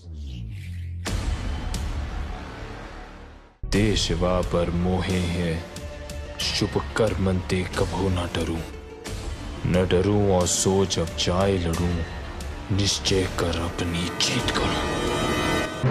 ते शिवा पर मोहे है, शुभ कर मन ते कभू न डरूं, न डरूं और सोच अब जाए लड़ूं, निश्चय कर अपनी जीत करूं।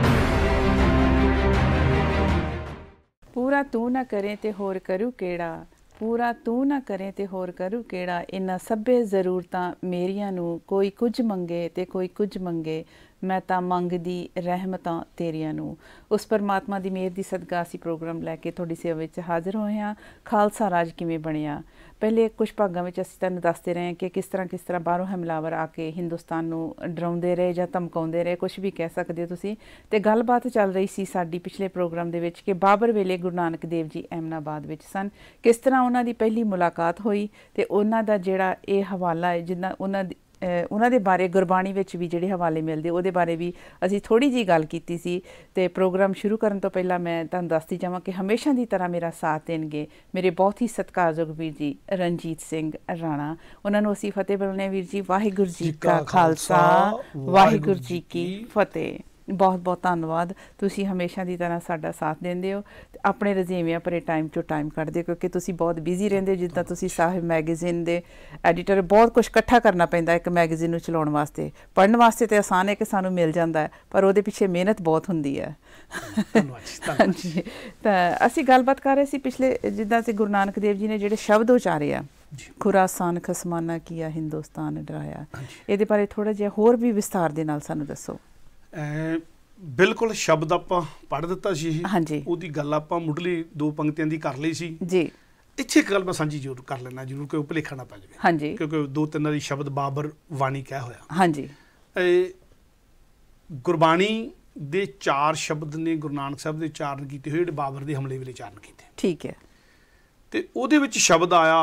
पूरा तू ना करें ते होर करूं केड़ा, पूरा तू ना करें ते होर करूं केड़ा, इन्हां सभे ਜ਼ਰੂਰਤਾਂ ਮੇਰੀਆਂ ਨੂੰ ਕੋਈ ਕੁਝ ਮੰਗੇ ਤੇ ਕੋਈ ਕੁਝ ਮੰਗੇ, मैं तो मंगदी रहमतां तेरियां नू। उस परमात्मा की मेहर की सदका असी प्रोग्राम लैके तुहाडी सेवा विच हाज़र होए हाँ। खालसा राज किवें बणिया, पहले कुछ भागां विच असीं तुहानूं दसदे रहे कि किस तरह बाहरों हमलावर आके हिंदुस्तान नूं डराउंदे रहे जां धमकाउंदे रहे, कुछ भी कह सकदे हो तुसीं। ते गलबात चल रही सी साडी पिछले प्रोग्राम दे विच कि बाबर वेले गुरु नानक देव जी अहमदाबाद विच सन, किस तरह उन्हां दी पहली मुलाकात होई ते उन्हां दा जिहड़ा इह हवाला है जिन्ना उन्हां दे बारे गुरबाणी विच भी जिहड़े हवाले मिलदे उहदे बारे भी असीं थोड़ी जी गल कीती सी। ते प्रोग्राम शुरू करन तो पहला मैं तुहानूं दसदी जावां कि हमेशा की तरह मेरा साथ देणगे मेरे बहुत ही सत्कारयोग वीर जी रणजीत सिंह राणा। उन्हां नूं असीं फतेह बुलाउने वीर जी। वाहिगुरू जी का खालसा, वाहिगुरू जी की फतेह। बहुत बहुत धन्नवाद, तुसी हमेशा की तरह साडा साथ देंदे हो, अपने रजेवियां भरे टाइम चो टाइम कढदे हो, क्योंकि तुसी बहुत बिजी रहिंदे हो। जिद्दां तुसी साहिब मैगजीन दे एडिटर, बहुत कुछ इकट्ठा करना पैंदा एक मैगजीन नूं चलाउण वास्ते। पढ़न वास्ते तो आसान है कि सानूं मिल जांदा है, पर उहदे पिछे मेहनत बहुत हुंदी है। हाँ जी, तां असीं गलबात कर रहे सी पिछले, जिद्दां असीं गुरु नानक देव जी ने जिहड़े शब्द उचारे आ, खुरासान खसमाना किया हिंदुस्तान डराया, इहदे बारे थोड़ा जिहा होर भी विस्तार दे नाल सानूं दसो। बिल्कुल, शब्द आपां पढ़ दिता सी, हाँ जी, उहदी गल आपां मुढ़ली दो पंक्तियां दी कर लई सी जी। इत्थे एक गल मैं सांझी जरूर कर लेना, जरूर कोई भुलेखा ना पै जावे। हाँ जी, क्योंकि दो तीन वारी शब्द बाबर वाणी कह होया। हाँ जी, गुरबाणी दे चार शब्द ने गुरु नानक साहब दे उचारण कीते होए, जिहड़े बाबर दे हमले वेले उचारण कीते। ठीक है। ते उहदे विच शब्द आया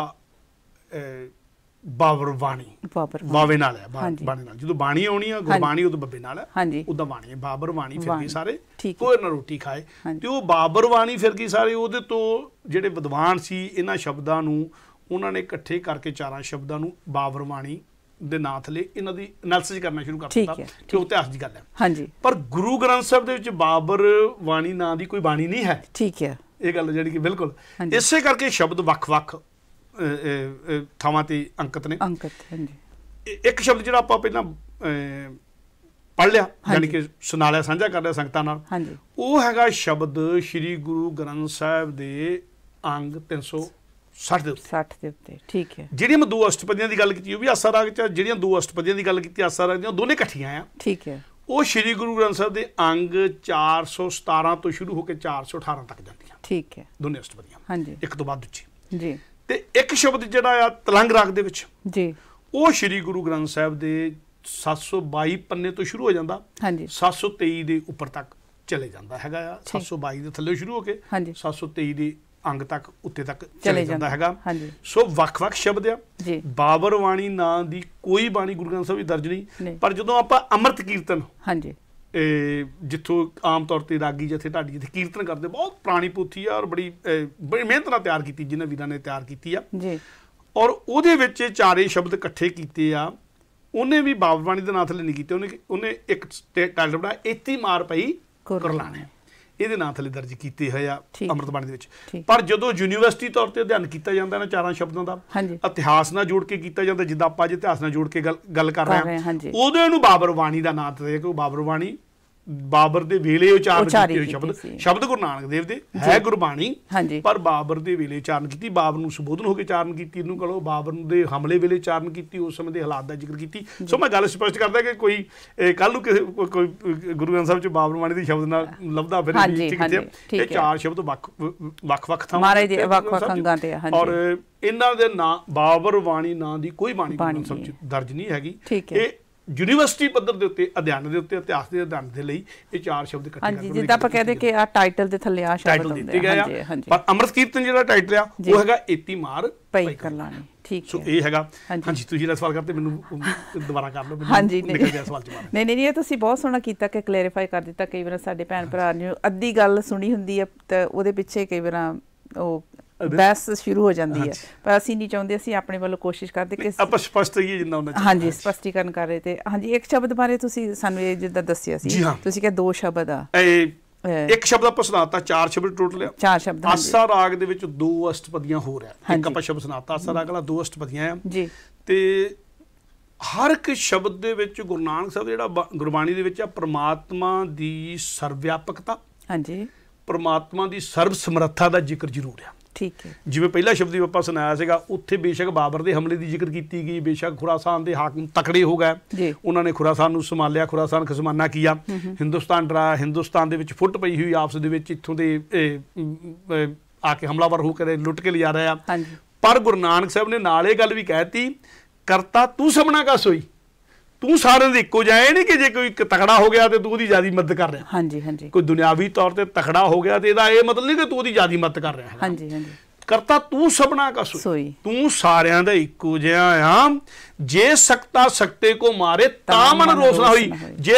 बाबर वाणी, बावे नाल है, बाणी नाल। जो बाणी आउणी है गुरबाणी उदों बब्बे नाल है, उदा बाणी है। बाबर वाणी फिर गए सारे, कोई ना रोटी खाए, ते वो बाबर वाणी फिर गई सारे। उहदे तो जिहड़े विद्वान सी इन्हां शब्दां नूं उन्हां ने इकट्ठे करके चारां शब्दां नूं बाबर वाणी दे नां थले इन्हां दी एनालिसिस करना शुरू कर दित्ता कि वो इतिहास दी गल है। हाँ जी, पर गुरु ग्रंथ साहिब दे विच बाबर वाणी नां दी कोई बाणी नहीं है। ठीक है, ये गल जिहड़ी कि बिल्कुल इसे करके शब्द वख-वख ਥਾਵਾਂ ਤੇ ਅੰਕਿਤ ਨੇ। ਇੱਕ ਸ਼ਬਦ ਜਿਹੜਾ ਆਪਾਂ ਪਹਿਲਾਂ ਪੜ੍ਹ ਲਿਆ, ਯਾਨੀ ਕਿ ਸੁਣਾ ਲਿਆ, ਸਾਂਝਾ ਕਰ ਲਿਆ ਸੰਗਤਾਂ ਨਾਲ, ਉਹ ਹੈਗਾ ਸ਼ਬਦ ਸ਼੍ਰੀ ਗੁਰੂ ਗ੍ਰੰਥ ਸਾਹਿਬ ਦੇ ਅੰਗ 360 ਦੇ ਉੱਤੇ। ਠੀਕ ਹੈ। ਜਿਹੜੀਆਂ ਮੈਂ ਦੋ ਅਸ਼ਟਪਦੀਆਂ ਦੀ ਗੱਲ ਕੀਤੀ ਉਹ ਵੀ ਆਸਾ ਰਾਗ ਚ, ਜਿਹੜੀਆਂ ਦੋ ਅਸ਼ਟਪਦੀਆਂ ਦੀ ਗੱਲ ਕੀਤੀ ਆਸਾ ਰਾਗ ਦੀਆਂ, ਦੋਨੇ ਇਕੱਠੀਆਂ ਆ। ਠੀਕ ਹੈ। ਉਹ ਸ਼੍ਰੀ ਗੁਰੂ ਗ੍ਰੰਥ ਸਾਹਿਬ ਦੇ ਅੰਗ 417 ਤੋਂ ਸ਼ੁਰੂ ਹੋ ਕੇ 418 ਤੱਕ ਜਾਂਦੀਆਂ। ਠੀਕ ਹੈ, ਦੋਨੇ ਅਸ਼ਟਪਦੀਆਂ। ਹਾਂਜੀ, ਇੱਕ ਤੋਂ ਬਾਅਦ ਦੂਜੀ ਜੀ। ਤੇ ਇੱਕ ਸ਼ਬਦ ਜਿਹੜਾ ਆ ਤਲੰਗ ਰਾਗ ਦੇ ਵਿੱਚ ਜੀ, ਉਹ ਸ਼੍ਰੀ ਗੁਰੂ ਗ੍ਰੰਥ ਸਾਹਿਬ ਦੇ 722 ਪੰਨੇ ਤੋਂ ਸ਼ੁਰੂ ਹੋ ਜਾਂਦਾ। ਹਾਂਜੀ, 723 ਦੇ ਉੱਪਰ ਤੱਕ ਚਲੇ ਜਾਂਦਾ ਹੈਗਾ ਆ। 722 ਦੇ ਥੱਲੇ ਸ਼ੁਰੂ ਹੋ ਕੇ 723 ਦੇ ਅੰਗ ਤੱਕ ਉੱਤੇ ਤੱਕ ਚਲੇ ਜਾਂਦਾ ਹੈਗਾ। ਸੋ ਵੱਖ-ਵੱਖ ਸ਼ਬਦ ਆ। ਬਾਬਰ ਵਾਣੀ ਨਾਂ ਦੀ ਕੋਈ ਬਾਣੀ ਗੁਰੂ ਗ੍ਰੰਥ ਸਾਹਿਬ ਵਿੱਚ ਦਰਜ ਨਹੀਂ, ਪਰ ਜਦੋਂ ਆਪਾਂ ਅੰਮ੍ਰਿਤ ਕੀਰਤਨ, ਹਾਂਜੀ, ਜਿੱਥੋਂ ਆਮ ਤੌਰ ਤੇ ਰਾਗੀ ਜਥੇ ਢਾਡੀ ਜਿੱਥੇ ਕੀਰਤਨ ਕਰਦੇ, ਬਹੁਤ ਪੁਰਾਣੀ ਪੋਥੀ ਆ ਔਰ ਬੜੀ ਮਿਹਨਤ ਨਾਲ ਤਿਆਰ ਕੀਤੀ, ਜਿਨ੍ਹਾਂ ਵੀਰਾਂ ਨੇ ਤਿਆਰ ਕੀਤੀ ਆ ਜੀ। ਔਰ ਉਹਦੇ ਵਿੱਚ ਚਾਰੇ ਸ਼ਬਦ ਇਕੱਠੇ ਕੀਤੇ ਆ। ਉਹਨੇ ਵੀ ਬਾਬਰ ਬਾਣੀ ਦੇ ਨਾਂ ਥੱਲੇ ਨਹੀਂ ਕੀਤੇ, ਉਹਨੇ ਇੱਕ ਟਾਈਟਲ ਬਣਾਇਆ, ਏਤੀ ਮਾਰ ਪਈ ਕੁਰਲਾਣੇ, ਇਹਦੇ ਨਾਂ ਥੱਲੇ ਦਰਜ ਕੀਤੇ ਹੋਏ ਆ ਅੰਮ੍ਰਿਤ ਬਾਣੀ ਦੇ ਵਿੱਚ। ਪਰ ਜਦੋਂ ਯੂਨੀਵਰਸਿਟੀ ਤੌਰ ਤੇ ਅਧਿਐਨ ਕੀਤਾ ਜਾਂਦਾ ਇਹਨਾਂ ਚਾਰਾਂ ਸ਼ਬਦਾਂ ਦਾ, ਇਤਿਹਾਸ ਨਾਲ ਜੋੜ ਕੇ ਕੀਤਾ ਜਾਂਦਾ, ਜਿੱਦਾਂ ਆਪਾਂ ਅੱਜ ਇਤਿਹਾਸ ਨਾਲ ਜੋੜ ਕੇ ਗੱਲ ਕਰ ਰਹੇ ਹਾਂ, ਉਦੋਂ ਇਹਨੂੰ ਬਾਬਰ ਬਾਣੀ ਦਾ ਨਾਂ ਦਿੱਤਾ, ਕਿ ਉਹ ਬਾਬਰ ਬਾਣੀ ਬਾਬਰ ਦੇ ਵੇਲੇ ਉਚਾਰਨ ਕੀਤੇ ਹੋਏ ਸ਼ਬਦ ਗੁਰੂ ਨਾਨਕ ਦੇਵ ਦੇ ਹੈ ਗੁਰਬਾਣੀ, ਪਰ ਬਾਬਰ ਦੇ ਵੇਲੇ ਉਚਾਰਨ ਕੀਤੀ, ਬਾਬਰ ਨੂੰ ਸੰਬੋਧਨ ਹੋ ਕੇ ਉਚਾਰਨ ਕੀਤੀ, ਇਹਨੂੰ ਕਹੋ ਬਾਬਰ ਦੇ ਹਮਲੇ ਵੇਲੇ ਉਚਾਰਨ ਕੀਤੀ, ਉਸ ਸਮੇਂ ਦੇ ਹਾਲਾਤ ਦਾ ਜ਼ਿਕਰ ਕੀਤੀ। ਸੋ ਮੈਂ ਗੱਲ ਸਪਸ਼ਟ ਕਰਦਾ ਕਿ ਕੋਈ ਕੱਲ੍ਹ ਨੂੰ ਕਿਸੇ ਕੋਈ ਗੁਰੂ ਗ੍ਰੰਥ ਸਾਹਿਬ 'ਚ ਬਾਬਰ ਬਾਣੀ ਦੇ ਸ਼ਬਦ ਨਾਲ ਲੱਭਦਾ ਫਿਰ ਇਹ ਚਾਰ ਸ਼ਬਦ ਵੱਖ-ਵੱਖ ਥਾਵਾਂ ਔਰ ਇਹਨਾਂ ਦੇ ਨਾਂ ਬਾਬਰ ਬਾਣੀ ਨਾਂ ਦੀ ਕੋਈ ਬਾਣੀ ਗੁਰੂ ਗ੍ਰੰਥ ਸਾਹਿਬ 'ਚ ਦਰਜ ਨਹੀਂ ਹੈਗੀ। ਇਹ ਯੂਨੀਵਰਸਿਟੀ ਪੱਧਰ ਦੇ ਉੱਤੇ ਅਧਿਐਨ ਦੇ ਉੱਤੇ, ਇਤਿਹਾਸ ਦੇ ਅਧਿਐਨ ਦੇ ਲਈ ਇਹ ਚਾਰ ਸ਼ਬਦ ਇਕੱਠੇ ਕਰਕੇ, ਜਿੱਦਾਂ ਆਪਾਂ ਕਹਦੇ ਕਿ ਆ ਟਾਈਟਲ ਦੇ ਥੱਲੇ ਆ ਸ਼ਬਦ ਦਿੱਤੇ ਗਏ ਆ। ਪਰ ਅੰਮ੍ਰਿਤ ਕੀਰਤਨ ਜਿਹੜਾ ਟਾਈਟਲ ਆ ਉਹ ਹੈਗਾ ਏਤੀ ਮਾਰ ਪਈ ਕਰਲਾਣੀ। ਠੀਕ ਹੈ, ਸੋ ਇਹ ਹੈਗਾ। ਹਾਂਜੀ, ਤੁਸੀਂ ਜਿਹੜਾ ਸਵਾਲ ਕਰਦੇ ਮੈਨੂੰ ਦੁਬਾਰਾ ਕਰ ਲਓ। ਹਾਂਜੀ, ਨਿਕਲ ਗਿਆ ਸਵਾਲ ਜਵਾਬ। ਨਹੀਂ, ਇਹ ਤੁਸੀਂ ਬਹੁਤ ਸੋਹਣਾ ਕੀਤਾ ਕਿ ਕਲੈਰੀਫਾਈ ਕਰ ਦਿੱਤਾ। ਕਈ ਵਾਰ ਸਾਡੇ ਭੈਣ ਭਰਾ ਨੇ ਅੱਧੀ ਗੱਲ ਸੁਣੀ ਹੁੰਦੀ ਹੈ ਤਾਂ ਉਹਦੇ ਪਿੱਛੇ ਕਈ ਵਾਰ ਉਹ ਬਹਿਸ ਸ਼ੁਰੂ ਹੋ ਜਾਂਦੀ ਹੈ। ਪਰ ਅਸੀਂ ਨਹੀਂ ਚਾਹੁੰਦੇ, ਅਸੀਂ ਆਪਣੇ ਵੱਲੋਂ ਕੋਸ਼ਿਸ਼ ਕਰਦੇ ਕਿ ਆਪਾਂ ਸਪਸ਼ਟ ਰਹੀਏ ਜਿੰਨਾ ਉਹਨਾਂ ਹਾਂਜੀ ਸਪਸ਼ਟੀਕਰਨ ਕਰ ਰਹੇ ਤੇ ਹਾਂਜੀ। ਇੱਕ ਸ਼ਬਦ ਬਾਰੇ ਤੁਸੀਂ ਸਾਨੂੰ ਇਹ ਜਿੱਦਾਂ ਦੱਸਿਆ ਸੀ, ਤੁਸੀਂ ਕਿਹਾ 2 ਸ਼ਬਦ ਆ, ਇੱਕ ਸ਼ਬਦ ਆਪਾਂ ਸੁਣਾਤਾ, 4 ਸ਼ਬਦ ਟੋਟਲ ਆ। 4 ਸ਼ਬਦ। ਆਸਾ ਰਾਗ ਦੇ ਵਿੱਚ 2 ਅਸ਼ਟਪਦੀਆਂ ਹੋ ਰਿਹਾ, ਇੱਕ ਆਪਾਂ ਸ਼ਬਦ ਸੁਣਾਤਾ ਆਸਾ ਰਾਗ ਵਾਲਾ, 2 ਅਸ਼ਟਪਦੀਆਂ ਆ ਜੀ। ਤੇ ਹਰ ਇੱਕ ਸ਼ਬਦ ਦੇ ਵਿੱਚ ਗੁਰੂ ਨਾਨਕ ਸਾਹਿਬ ਜਿਹੜਾ ਗੁਰਬਾਣੀ ਦੇ ਵਿੱਚ ਆ, ਪ੍ਰਮਾਤਮਾ ਦੀ ਸਰਵ-ਵਿਆਪਕਤਾ, ਹਾਂਜੀ, ਪ੍ਰਮਾਤਮਾ ਦੀ ਸਰਬ ਸਮਰੱਥਾ ਦਾ ਜ਼ਿਕਰ ਜ਼ਰੂਰ ਆ। ਠੀਕ ਹੈ। ਜਿਵੇਂ ਪਹਿਲਾ ਸ਼ਬਦ ਆਪਾਂ ਸੁਣਾਇਆ ਸੀਗਾ, ਉੱਥੇ ਬੇਸ਼ੱਕ ਬਾਬਰ ਦੇ ਹਮਲੇ ਦੀ ਜ਼ਿਕਰ ਕੀਤੀ ਗਈ, ਬੇਸ਼ੱਕ ਖੁਰਾਸਾਨ ਦੇ ਹਾਕਮ ਤਕੜੇ ਹੋ ਗਏ, ਉਹਨਾਂ ਨੇ ਖੁਰਾਸਾਨ ਨੂੰ ਸੰਭਾਲਿਆ, ਖੁਰਾਸਾਨ ਖਸਮਾਨਾ ਕੀਆ, ਹਿੰਦੁਸਤਾਨ ਡਰਾ, ਹਿੰਦੁਸਤਾਨ ਦੇ ਵਿੱਚ ਫੁੱਟ ਪਈ ਹੋਈ ਆਪਸ ਦੇ ਵਿੱਚ ਇੱਥੋਂ ਦੇ ਆ ਕੇ ਹਮਲਾਵਰ ਹੋ ਕੇ ਲੁੱਟ ਕੇ ਲਿਜਾ ਰਹੇ ਆ। ਪਰ ਗੁਰੂ ਨਾਨਕ ਸਾਹਿਬ ਨੇ ਨਾਲ ਇਹ ਗੱਲ ਵੀ ਕਹਿਤੀ, ਕਰਤਾ ਤੂੰ ਸਭਨਾ ਕਾ ਸੋਈ, ਤੂੰ ਸਾਰਿਆਂ ਦੇ ਇੱਕੋ ਜਿਹਾ। ਇਹ ਨਹੀਂ ਕਿ ਜੇ ਕੋਈ ਤਕੜਾ ਹੋ ਗਿਆ ਤੇ ਤੂੰ ਉਹਦੀ ਜ਼ਿਆਦਾ ਮਦਦ ਕਰ ਰਿਹਾ। ਹਾਂਜੀ ਹਾਂਜੀ। ਕੋਈ ਦੁਨਿਆਵੀ ਤੌਰ ਤੇ ਤਕੜਾ ਹੋ ਗਿਆ ਤੇ ਇਹਦਾ ਇਹ ਮਤਲਬ ਨਹੀਂ ਕਿ ਤੂੰ ਉਹਦੀ ਜ਼ਿਆਦਾ ਮਦਦ ਕਰ ਰਿਹਾ। ਹਾਂਜੀ ਹਾਂਜੀ। ਕਰਤਾ ਤੂੰ ਸਭਨਾ ਕਾ ਸੋਈ, ਤੂੰ ਸਾਰਿਆਂ ਦਾ ਇੱਕੋ ਜਿਹਾ ਆ। ਜੇ ਸਕਤਾ ਸਕਤੇ ਕੋ ਮਾਰੇ ਤਾਂ ਮਨ ਰੋਸ ਨਾ ਹੋਈ। ਜੇ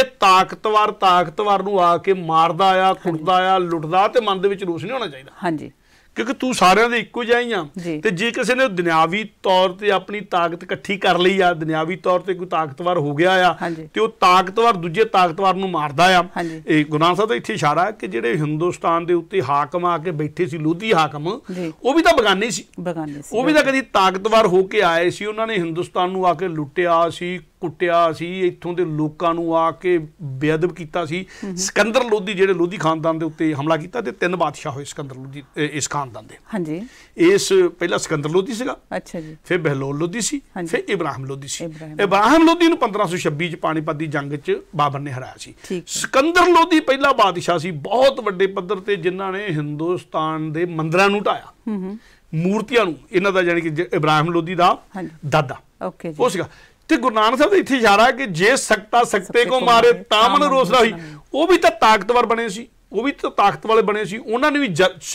ਤਾਕਤਵਰ ਨੂੰ ਆ ਕੇ ਮਾਰਦਾ ਆ, ਕੁੱਟਦਾ ਆ, ਲੁੱਟਦਾ, ਤੇ ਮਨ ਦੇ ਵਿੱਚ ਰੋਸ ਨਹੀਂ ਹੋਣਾ ਚਾਹੀਦਾ। ਹਾਂਜੀ। ਕਿਉਂਕਿ ਤੂੰ ਸਾਰਿਆਂ ਦੇ ਇੱਕੋ ਜਿਹਾ ਹੀ ਆ। ਤੇ ਜੇ ਕਿਸੇ ਨੇ ਦੁਨਿਆਵੀ ਤੌਰ ਤੇ ਆਪਣੀ ਤਾਕਤ ਇਕੱਠੀ ਕਰ ਲਈ ਆ, ਦੁਨਿਆਵੀ ਤੌਰ ਤੇ ਕੋਈ ਤਾਕਤਵਰ ਹੋ ਗਿਆ ਆ, ਤੇ ਉਹ ਤਾਕਤਵਰ ਦੂਜੇ ਤਾਕਤਵਰ ਨੂੰ ਮਾਰਦਾ ਆ। ਇਹ ਗੁਰੂ ਨਾਨਕ ਸਾਹਿਬ ਦਾ ਇੱਥੇ ਇਸ਼ਾਰਾ ਕਿ ਜਿਹੜੇ ਹਿੰਦੁਸਤਾਨ ਦੇ ਉੱਤੇ ਹਾਕਮ ਆ ਕੇ ਬੈਠੇ ਸੀ, ਲੋਧੀ ਹਾਕਮ, ਉਹ ਵੀ ਤਾਂ ਬਗਾਨੇ ਸੀ। ਉਹ ਵੀ ਤਾਂ ਕਦੀ ਤਾਕਤਵਰ ਹੋ ਕੇ ਆਏ ਸੀ, ਉਹਨਾਂ ਨੇ ਹਿੰਦੁਸਤਾਨ ਨੂੰ ਆ ਕੇ ਲੁੱਟਿਆ ਸੀ, ਕੁੱਟਿਆ ਸੀ, ਇੱਥੋਂ ਦੇ ਲੋਕਾਂ ਨੂੰ ਆ ਕੇ ਬੇਅਦਬ ਕੀਤਾ ਸੀ। ਸਿਕੰਦਰ ਲੋਧੀ, ਜਿਹੜੇ ਲੋਧੀ ਖਾਨਦਾਨ ਦੇ ਉੱਤੇ ਹਮਲਾ ਕੀਤਾ, ਤੇ 3 ਬਾਦਸ਼ਾਹ ਹੋਏ ਸਿਕੰਦਰ ਲੋਧੀ ਇਸ ਖਾਨਦਾਨ ਦੇ। ਹਾਂਜੀ। ਇਸ ਪਹਿਲਾ ਸਿਕੰਦਰ ਲੋਧੀ ਸੀਗਾ, ਅੱਛਾ ਜੀ, ਫਿਰ ਬਹਿਲੋਲ ਲੋਧੀ ਸੀ, ਫਿਰ ਇਬਰਾਹਿਮ ਲੋਧੀ ਸੀ। ਇਬਰਾਹਿਮ ਲੋਧੀ ਨੂੰ 1526 ਚ ਪਾਣੀਪਤ ਦੀ ਜੰਗ ਚ ਬਾਬਰ ਨੇ ਹਰਾਇਆ ਸੀ। ਸਿਕੰਦਰ ਲੋਧੀ ਪਹਿਲਾ ਬਾਦਸ਼ਾਹ ਸੀ, ਬਹੁਤ ਵੱਡੇ ਪੱਧਰ ਤੇ, ਜਿਨ੍ਹਾਂ ਨੇ ਹਿੰਦੁਸਤਾਨ ਦੇ ਮੰਦਿਰਾਂ ਨੂੰ ਢਾਇਆ, ਮੂਰਤੀਆਂ ਨੂੰ। ਇਹਨਾਂ ਦਾ ਜਾਨੀ ਕਿ ਇਬਰਾਹਿਮ ਲੋਧੀ ਦਾ ਦਾਦਾ ਉਹ ਸੀਗਾ। ਤੇ ਗੁਰੂ ਨਾਨਕ ਸਾਹਿਬ ਦਾ ਇੱਥੇ ਇਸ਼ਾਰਾ ਕਿ ਜੇ ਸਕਤਾ ਸਕਤੇ ਕੋ ਮਾਰੇ ਤਾਂ ਮਨ ਰੋਸ ਨਾ ਹੋਈ। ਉਹ ਵੀ ਤਾਂ ਤਾਕਤਵਰ ਬਣੇ ਸੀ, ਉਹ ਵੀ ਤਾਂ ਤਾਕਤ ਵਾਲੇ ਬਣੇ ਸੀ, ਉਹਨਾਂ ਨੇ ਵੀ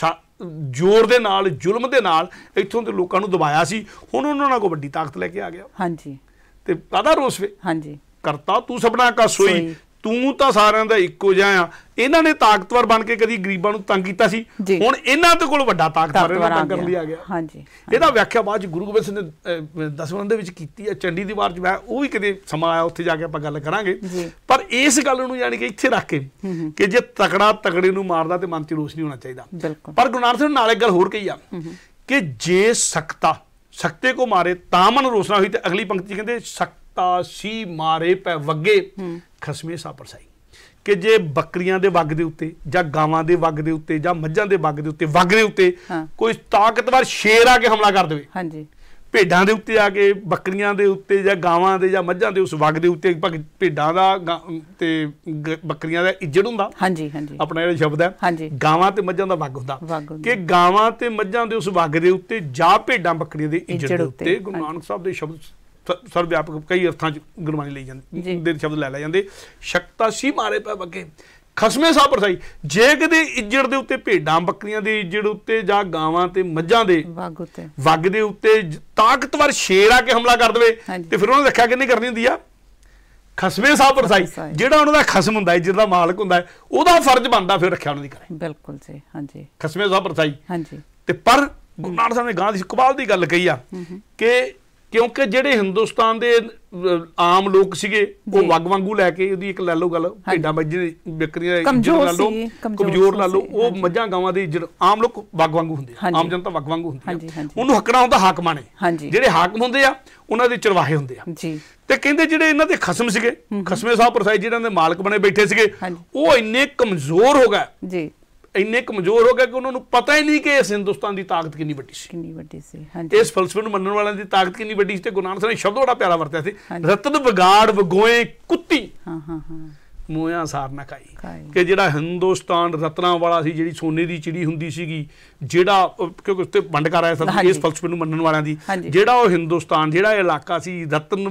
ਜ਼ੋਰ ਦੇ ਨਾਲ, ਜ਼ੁਲਮ ਦੇ ਨਾਲ ਇੱਥੋਂ ਦੇ ਲੋਕਾਂ ਨੂੰ ਦਬਾਇਆ ਸੀ। ਹੁਣ ਉਹਨਾਂ ਕੋਲ ਵੱਡੀ ਤਾਕਤ ਲੈ ਕੇ ਆ ਗਿਆ। ਹਾਂਜੀ। ਤੇ ਕਾਹਦਾ ਰੋਸ ਵੇ? ਹਾਂਜੀ। ਕਰਤਾ ਤੂੰ ਸਭਨਾ ਕਾ ਸੋਈ, ਤੂੰ ਤਾਂ ਸਾਰਿਆਂ ਦਾ ਇੱਕੋ ਜਿਹਾ ਆ। ਇਹਨਾਂ ਨੇ ਤਾਕਤਵਰ ਬਣ ਕੇ ਕਦੀ ਗਰੀਬਾਂ ਨੂੰ ਤੰਗ ਕੀਤਾ ਸੀ, ਹੁਣ ਇਹਨਾਂ ਦੇ ਕੋਲ ਵੱਡਾ ਤਾਕਤਵਰ ਤੰਗ ਕਰਨ ਲਈ ਆ ਗਿਆ। ਹਾਂਜੀ। ਇਹਦਾ ਵਿਆਖਿਆ ਬਾਅਦ ਚ ਗੁਰੂ ਗੋਬਿੰਦ ਸਿੰਘ ਨੇ 10ਵਾਂ ਦੇ ਵਿੱਚ ਕੀਤੀ ਹੈ, ਚੰਡੀ ਦੀ ਵਾਰ ਚ। ਮੈਂ ਉਹ ਵੀ ਕਦੇ ਸਮਾਂ ਆਇਆ, ਉੱਥੇ ਜਾ ਕੇ ਆਪਾਂ ਗੱਲ ਕਰਾਂਗੇ। ਪਰ ਇਸ ਗੱਲ ਨੂੰ ਯਾਨੀ ਕਿ ਇੱਥੇ ਰੱਖ ਕੇ ਕਿ ਜੇ ਤਕੜਾ ਤਕੜੇ ਨੂੰ ਮਾਰਦਾ ਤੇ ਮਨ ਚ ਰੋਸ ਨਹੀਂ ਹੋਣਾ ਚਾਹੀਦਾ। ਪਰ ਗੁਰੂ ਨਾਨਕ ਸਾਹਿਬ ਨੇ ਨਾਲ ਇੱਕ ਗੱਲ ਹੋਰ ਕਹੀ ਆ ਕਿ ਜੇ ਸਕਤੇ ਕੋ ਮਾਰੇ ਤਾਂ ਮਨ ਰੋਸ ਨਾ ਹੋਈ। ਤੇ ਅਗਲੀ ਪੰਕਤੀ ਕਹਿੰਦੇ, ਸਕਤਾ ਸੀ ਮਾਰੇ ਪੈ ਵੱਗੇ ਖਸਮੇ ਸਾ ਪਰਸਾਈ। ਕਿ ਜੇ ਬੱਕਰੀਆਂ ਦੇ ਵੱਗ ਦੇ ਉੱਤੇ, ਜਾਂ ਗਾਵਾਂ ਦੇ ਵੱਗ ਦੇ ਉੱਤੇ, ਜਾਂ ਮੱਝਾਂ ਦੇ ਵੱਗ ਦੇ ਉੱਤੇ ਕੋਈ ਤਾਕਤਵਰ ਸ਼ੇਰ ਆ ਕੇ ਹਮਲਾ ਕਰ ਦੇਵੇ, ਹਾਂਜੀ, ਭੇਡਾਂ ਦੇ ਉੱਤੇ ਆ ਕੇ, ਬੱਕਰੀਆਂ ਦੇ ਉੱਤੇ, ਜਾਂ ਗਾਵਾਂ ਦੇ ਜਾਂ ਮੱਝਾਂ ਦੇ ਉਸ ਵੱਗ ਦੇ ਉੱਤੇ, ਭੇਡਾਂ ਦਾ ਤੇ ਬੱਕਰੀਆਂ ਦਾ ਇੱਜੜ ਹੁੰਦਾ। ਹਾਂਜੀ ਹਾਂਜੀ। ਆਪਣਾ ਜਿਹੜਾ ਸ਼ਬਦ ਹੈ, ਗਾਵਾਂ ਤੇ ਮੱਝਾਂ ਦਾ ਵੱਗ ਹੁੰਦਾ, ਕਿ ਗਾਵਾਂ ਤੇ ਮੱਝਾਂ ਦੇ ਉਸ ਵੱਗ ਦੇ ਉੱਤੇ ਜਾਂ ਭੇਡਾਂ ਬੱਕਰੀਆਂ ਦੇ ਇੱਜੜ ਦੇ ਉੱਤੇ ਗੁਰੂ ਨਾਨਕ ਸਾਹਿਬ ਦੇ ਸ਼ਬਦ ਸਰਵ ਵਿਆਪਕ ਕਈ ਅਰਥਾਂ ਚ ਗੁਰਬਾਣੀ ਲਈ ਜਾਂਦੇ ਦੇ ਸ਼ਬਦ ਲੈ ਜਾਂਦੇ। ਸ਼ਕਤਾ ਸੀ ਮਾਰੇ ਪੈ ਵੱਗੇ ਖਸਮੇ ਸਾ ਪਰਸਾਈ। ਜੇ ਕਿਤੇ ਇੱਜੜ ਦੇ ਉੱਤੇ, ਭੇਡਾਂ ਬੱਕਰੀਆਂ ਦੇ ਇੱਜੜ ਉੱਤੇ, ਜਾਂ ਗਾਵਾਂ ਤੇ ਮੱਝਾਂ ਦੇ ਵੱਗ ਦੇ ਉੱਤੇ ਤਾਕਤਵਰ ਸ਼ੇਰ ਆ ਕੇ ਹਮਲਾ ਕਰ ਦੇਵੇ, ਤੇ ਫਿਰ ਉਹਨਾਂ ਨੇ ਰੱਖਿਆ ਕਿੰਨੀ ਕਰਨੀ ਹੁੰਦੀ ਆ? ਖਸਮੇ ਸਾ ਪਰਸਾਈ। ਜਿਹੜਾ ਉਹਨਾਂ ਦਾ ਖਸਮ ਹੁੰਦਾ ਹੈ, ਜਿਹਦਾ ਮਾਲਕ ਹੁੰਦਾ ਹੈ, ਉਹਦਾ ਫਰਜ਼ ਬਣਦਾ ਫਿਰ ਰੱਖਿਆ ਉਹਨਾਂ ਦੀ ਕਰੇ। ਬਿਲਕੁਲ ਜੀ। ਹਾਂਜੀ। ਖਸਮੇ ਸਾ ਪਰਸਾਈ। ਹਾਂਜੀ। ਤੇ ਪਰ ਗੁਰੂ ਨਾਨਕ ਸਾਹਿਬ ਨੇ ਗਾਂ ਦੀ ਕਮਾਲ ਦੀ ਗੱਲ ਕਹੀ ਆ ਕਿ ਕਿਉਂਕਿ ਜਿਹੜੇ ਹਿੰਦੁਸਤਾਨ ਦੇ ਆਮ ਲੋਕ ਸੀਗੇ, ਉਹ ਵੱਗ ਵਾਂਗੂ ਲੈ ਕੇ, ਉਹਦੀ ਇੱਕ ਲੈ ਲਓ ਗੱਲ, ਭੇਡਾਂ ਬੱਕਰੀਆਂ ਕਮਜ਼ੋਰ ਲਾ ਲਓ, ਉਹ ਮੱਝਾਂ ਗਾਵਾਂ ਦੀ ਇੱਜ਼ਤ, ਆਮ ਲੋਕ ਵੱਗ ਵਾਂਗੂ ਹੁੰਦੇ ਆ, ਆਮ ਜਨਤਾ ਵੱਗ ਵਾਂਗੂ ਹੁੰਦੀ ਆ। ਉਹਨੂੰ ਹੱਕਣਾ ਹੁੰਦਾ ਹਾਕਮਾਂ ਨੇ। ਜਿਹੜੇ ਹਾਕਮ ਹੁੰਦੇ ਆ, ਉਹਨਾਂ ਦੇ ਚਰਵਾਹੇ ਹੁੰਦੇ ਆ। ਤੇ ਕਹਿੰਦੇ ਜਿਹੜੇ ਇਹਨਾਂ ਦੇ ਖਸਮ ਸੀਗੇ, ਖਸਮੇ ਸਾਹਿਬ ਪਰਸਾਈ, ਜਿਹਨਾਂ ਦੇ ਮਾਲਕ ਬਣੇ ਬੈਠੇ ਸੀਗੇ, ਉਹ ਇੰਨੇ ਕਮਜ਼ੋਰ ਹੋ ਗਏ, ਇੰਨੇ ਕਮਜ਼ੋਰ ਹੋ ਗਏ ਕਿ ਉਹਨਾਂ ਨੂੰ ਪਤਾ ਹੀ ਨਹੀਂ ਕਿ ਇਸ ਹਿੰਦੁਸਤਾਨ ਦੀ ਤਾਕਤ ਕਿੰਨੀ ਵੱਡੀ ਸੀ। ਇਸ ਫਲਸਫੇ ਨੂੰ ਮੰਨਣ ਵਾਲਿਆਂ ਦੀ ਤਾਕਤ ਕਿੰਨੀ ਵੱਡੀ ਸੀ। ਤੇ ਗੁਰੂ ਨਾਨਕ ਸਾਹਿਬ ਨੇ ਸ਼ਬਦ ਬੜਾ ਪਿਆਰਾ ਵਰਤਿਆ ਸੀ, ਰਤਨ ਵਿਗਾੜ ਵਗੋਏ ਕੁੱਤੀ ਮੋਇਆ ਸਾਰ ਨਾ ਖਾਈ। ਕਿ ਜਿਹੜਾ ਹਿੰਦੁਸਤਾਨ ਰਤਨਾਂ ਵਾਲਾ ਸੀ, ਜਿਹੜੀ ਸੋਨੇ ਦੀ ਚਿੜੀ ਹੁੰਦੀ ਸੀਗੀ, ਜਿਹੜਾ ਕਿਉਂਕਿ ਉੱਤੇ ਵੰਡ ਕਰ ਆਇਆ ਸੀ ਇਸ ਫਲਸਫੇ ਨੂੰ ਮੰਨਣ ਵਾਲਿਆਂ ਦੀ, ਜਿਹੜਾ ਉਹ ਹਿੰਦੁਸਤਾਨ, ਜਿਹੜਾ ਇਲਾਕਾ ਸੀ,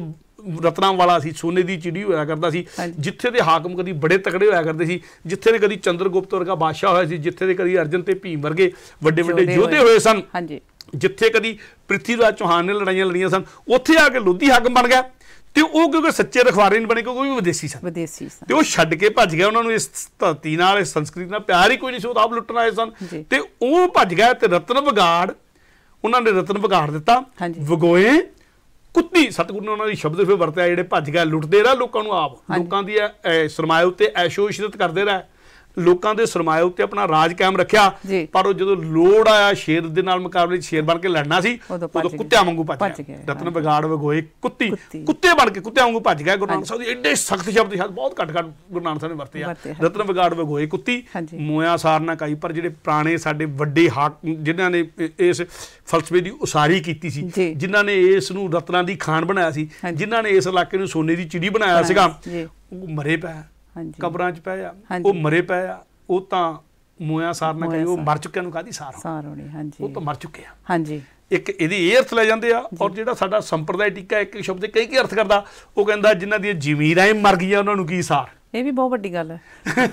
ਰਤਨਾਂ ਵਾਲਾ ਸੀ, ਸੋਨੇ ਦੀ ਚਿੜੀ ਹੋਇਆ ਕਰਦਾ ਸੀ, ਜਿੱਥੇ ਦੇ ਹਾਕਮ ਕਦੀ ਬੜੇ ਤਕੜੇ ਹੋਇਆ ਕਰਦੇ ਸੀ, ਜਿੱਥੇ ਦੇ ਕਦੀ ਚੰਦਰਗੁਪਤ ਵਰਗਾ ਬਾਦਸ਼ਾਹ ਹੋਇਆ ਸੀ, ਜਿੱਥੇ ਦੇ ਕਦੀ ਅਰਜਨ ਤੇ ਭੀਮ ਵਰਗੇ ਵੱਡੇ ਵੱਡੇ ਯੋਧੇ ਹੋਏ ਸਨ, ਜਿੱਥੇ ਕਦੀ ਪ੍ਰਿਥਵੀਰਾਜ ਚੌਹਾਨ ਨੇ ਲੜਾਈਆਂ ਲੜੀਆਂ ਸਨ, ਉੱਥੇ ਆ ਕੇ ਲੋਧੀ ਹਾਕਮ ਬਣ ਗਿਆ। ਤੇ ਉਹ ਕਿਉਂਕਿ ਸੱਚੇ ਰਖਵਾਰੇ ਨਹੀਂ ਬਣੇ, ਕਿਉਂਕਿ ਉਹ ਵੀ ਵਿਦੇਸ਼ੀ ਸਨ, ਤੇ ਉਹ ਛੱਡ ਕੇ ਭੱਜ ਗਿਆ। ਉਹਨਾਂ ਨੂੰ ਇਸ ਧਰਤੀ ਨਾਲ, ਇਸ ਸੰਸਕ੍ਰਿਤੀ ਨਾਲ ਪਿਆਰ ਹੀ ਕੋਈ ਨਹੀਂ ਸੀ, ਉਹ ਆਪ ਲੁੱਟਣ ਆਏ ਸਨ, ਤੇ ਉਹ ਭੱਜ ਗਿਆ। ਤੇ ਰਤਨ ਵਿਗਾੜ ਉਹਨਾਂ ਨੇ ਰਤਨ ਵਿਗਾੜ ਦਿੱਤਾ, ਵਗੋਏ ਕੁੱਤੀ। ਸਤਿਗੁਰੂ ਨੇ ਉਹਨਾਂ ਦੀ ਸ਼ਬਦ ਫਿਰ ਵਰਤਿਆ, ਜਿਹੜੇ ਭੱਜ ਗਏ, ਲੁੱਟਦੇ ਰਹੇ ਲੋਕਾਂ ਨੂੰ, ਆਪ ਲੋਕਾਂ ਦੀ ਸਰਮਾਏ ਉੱਤੇ ਐਸ਼ੋ ਇਸ਼ਰਤ ਕਰਦੇ ਰਹੇ, ਲੋਕਾਂ ਦੇ ਸਰਮਾਏ ਉੱਤੇ ਆਪਣਾ ਰਾਜ ਕਾਇਮ ਰੱਖਿਆ। ਪਰ ਉਹ ਜਦੋਂ ਲੋੜ ਆਇਆ ਸ਼ੇਰ ਦੇ ਨਾਲ ਮੁਕਾਬਲੇ ਸ਼ੇਰ ਬਣ ਕੇ ਲੜਨਾ ਸੀ, ਉਦੋਂ ਕੁੱਤਿਆਂ ਵਾਂਗੂ ਭੱਜ ਗਿਆ। ਰਤਨ ਵਿਗਾੜ ਵਗੋਏ ਕੁੱਤੀ, ਕੁੱਤੇ ਬਣ ਕੇ ਕੁੱਤਿਆਂ ਵਾਂਗੂ ਭੱਜ ਗਿਆ। ਗੁਰੂ ਨਾਨਕ ਸਾਹਿਬ ਦੇ ਐਡੇ ਸਖਤ ਸ਼ਬਦ ਬਹੁਤ ਘੱਟ ਗੁਰੂ ਨਾਨਕ ਸਾਹਿਬ ਨੇ ਵਰਤੇ ਆ। ਰਤਨ ਵਿਗਾੜ ਵਗੋਏ ਕੁੱਤੀ, ਮੋਇਆ ਸਾਰ ਨਾ ਕਾਈ। ਪਰ ਜਿਹੜੇ ਪੁਰਾਣੇ ਸਾਡੇ ਵੱਡੇ ਜਿਨ੍ਹਾਂ ਨੇ ਇਸ ਫਲਸਫੇ ਦੀ ਉਸਾਰੀ ਕੀਤੀ ਸੀ, ਜਿਨ੍ਹਾਂ ਨੇ ਇਸ ਨੂੰ ਰਤਨਾਂ ਦੀ ਖਾਨ ਬਣਾਇਆ ਸੀ, ਜਿਨ੍ਹਾਂ ਨੇ ਇਸ ਇਲਾਕੇ ਨੂੰ ਸੋਨੇ ਦੀ ਚਿੜੀ ਬਣਾਇਆ ਸੀਗਾ, ਉਹ ਮਰੇ ਪਏ, ਕਬਰਾਂ 'ਚ ਪਏ ਆ, ਉਹ ਮਰੇ ਪਏ ਆ। ਉਹ ਤਾਂ ਮੋਇਆ ਸਾਰ ਨਾ ਕਹੀ, ਉਹ ਮਰ ਚੁੱਕਿਆਂ ਨੂੰ ਕਾਹਦੀ ਸਾਰ ਹੋਣੀ, ਉਹ ਤਾਂ ਮਰ ਚੁੱਕੇ ਆ। ਹਾਂਜੀ, ਇੱਕ ਇਹਦੀ ਇਹ ਅਰਥ ਲੈ ਜਾਂਦੇ ਆ। ਔਰ ਜਿਹੜਾ ਸਾਡਾ ਸੰਪਰਦਾਇ ਟੀਕਾ ਇੱਕ ਸ਼ਬਦ ਕਈ ਅਰਥ ਕਰਦਾ, ਉਹ ਕਹਿੰਦਾ ਜਿਨ੍ਹਾਂ ਦੀਆਂ ਜ਼ਮੀਰਾਂ ਹੀ ਮਰ ਗਈਆਂ ਉਹਨਾਂ ਨੂੰ ਕੀ ਸਾਰ। ਇਹ ਵੀ ਬਹੁਤ ਵੱਡੀ ਗੱਲ ਹੈ।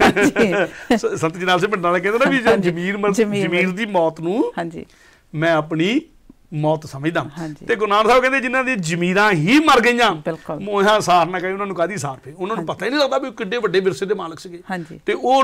ਸੰਤ ਜਰਨੈਲ ਸਿੰਘ ਭਿੰਡਰਾਂ ਵਾਲੇ ਕਹਿੰਦੇ ਨਾ ਵੀ ਜ਼ਮੀਰ ਦੀ ਮੌਤ ਨੂੰ ਮੈਂ ਆਪਣੀ ਮੌਤ ਸਮਝਦਾ। ਤੇ ਗੁਰੂ ਨਾਨਕ ਸਾਹਿਬ ਕਹਿੰਦੇ ਜਿਨ੍ਹਾਂ ਦੀ ਜ਼ਮੀਰਾਂ ਹੀ ਮਰ ਗਈਆਂ, ਮੋਇਆ ਸਾਰ ਨਾ ਕਹੇ, ਉਹਨਾਂ ਨੂੰ ਕਾਹਦੀ ਸਾਰ ਪਈ। ਉਹਨਾਂ ਨੂੰ ਪਤਾ ਹੀ ਨਹੀਂ ਲੱਗਦਾ ਵੀ ਕਿੱਡੇ ਵੱਡੇ ਵਿਰਸੇ ਦੇ ਮਾਲਕ ਸੀਗੇ। ਤੇ ਉਹ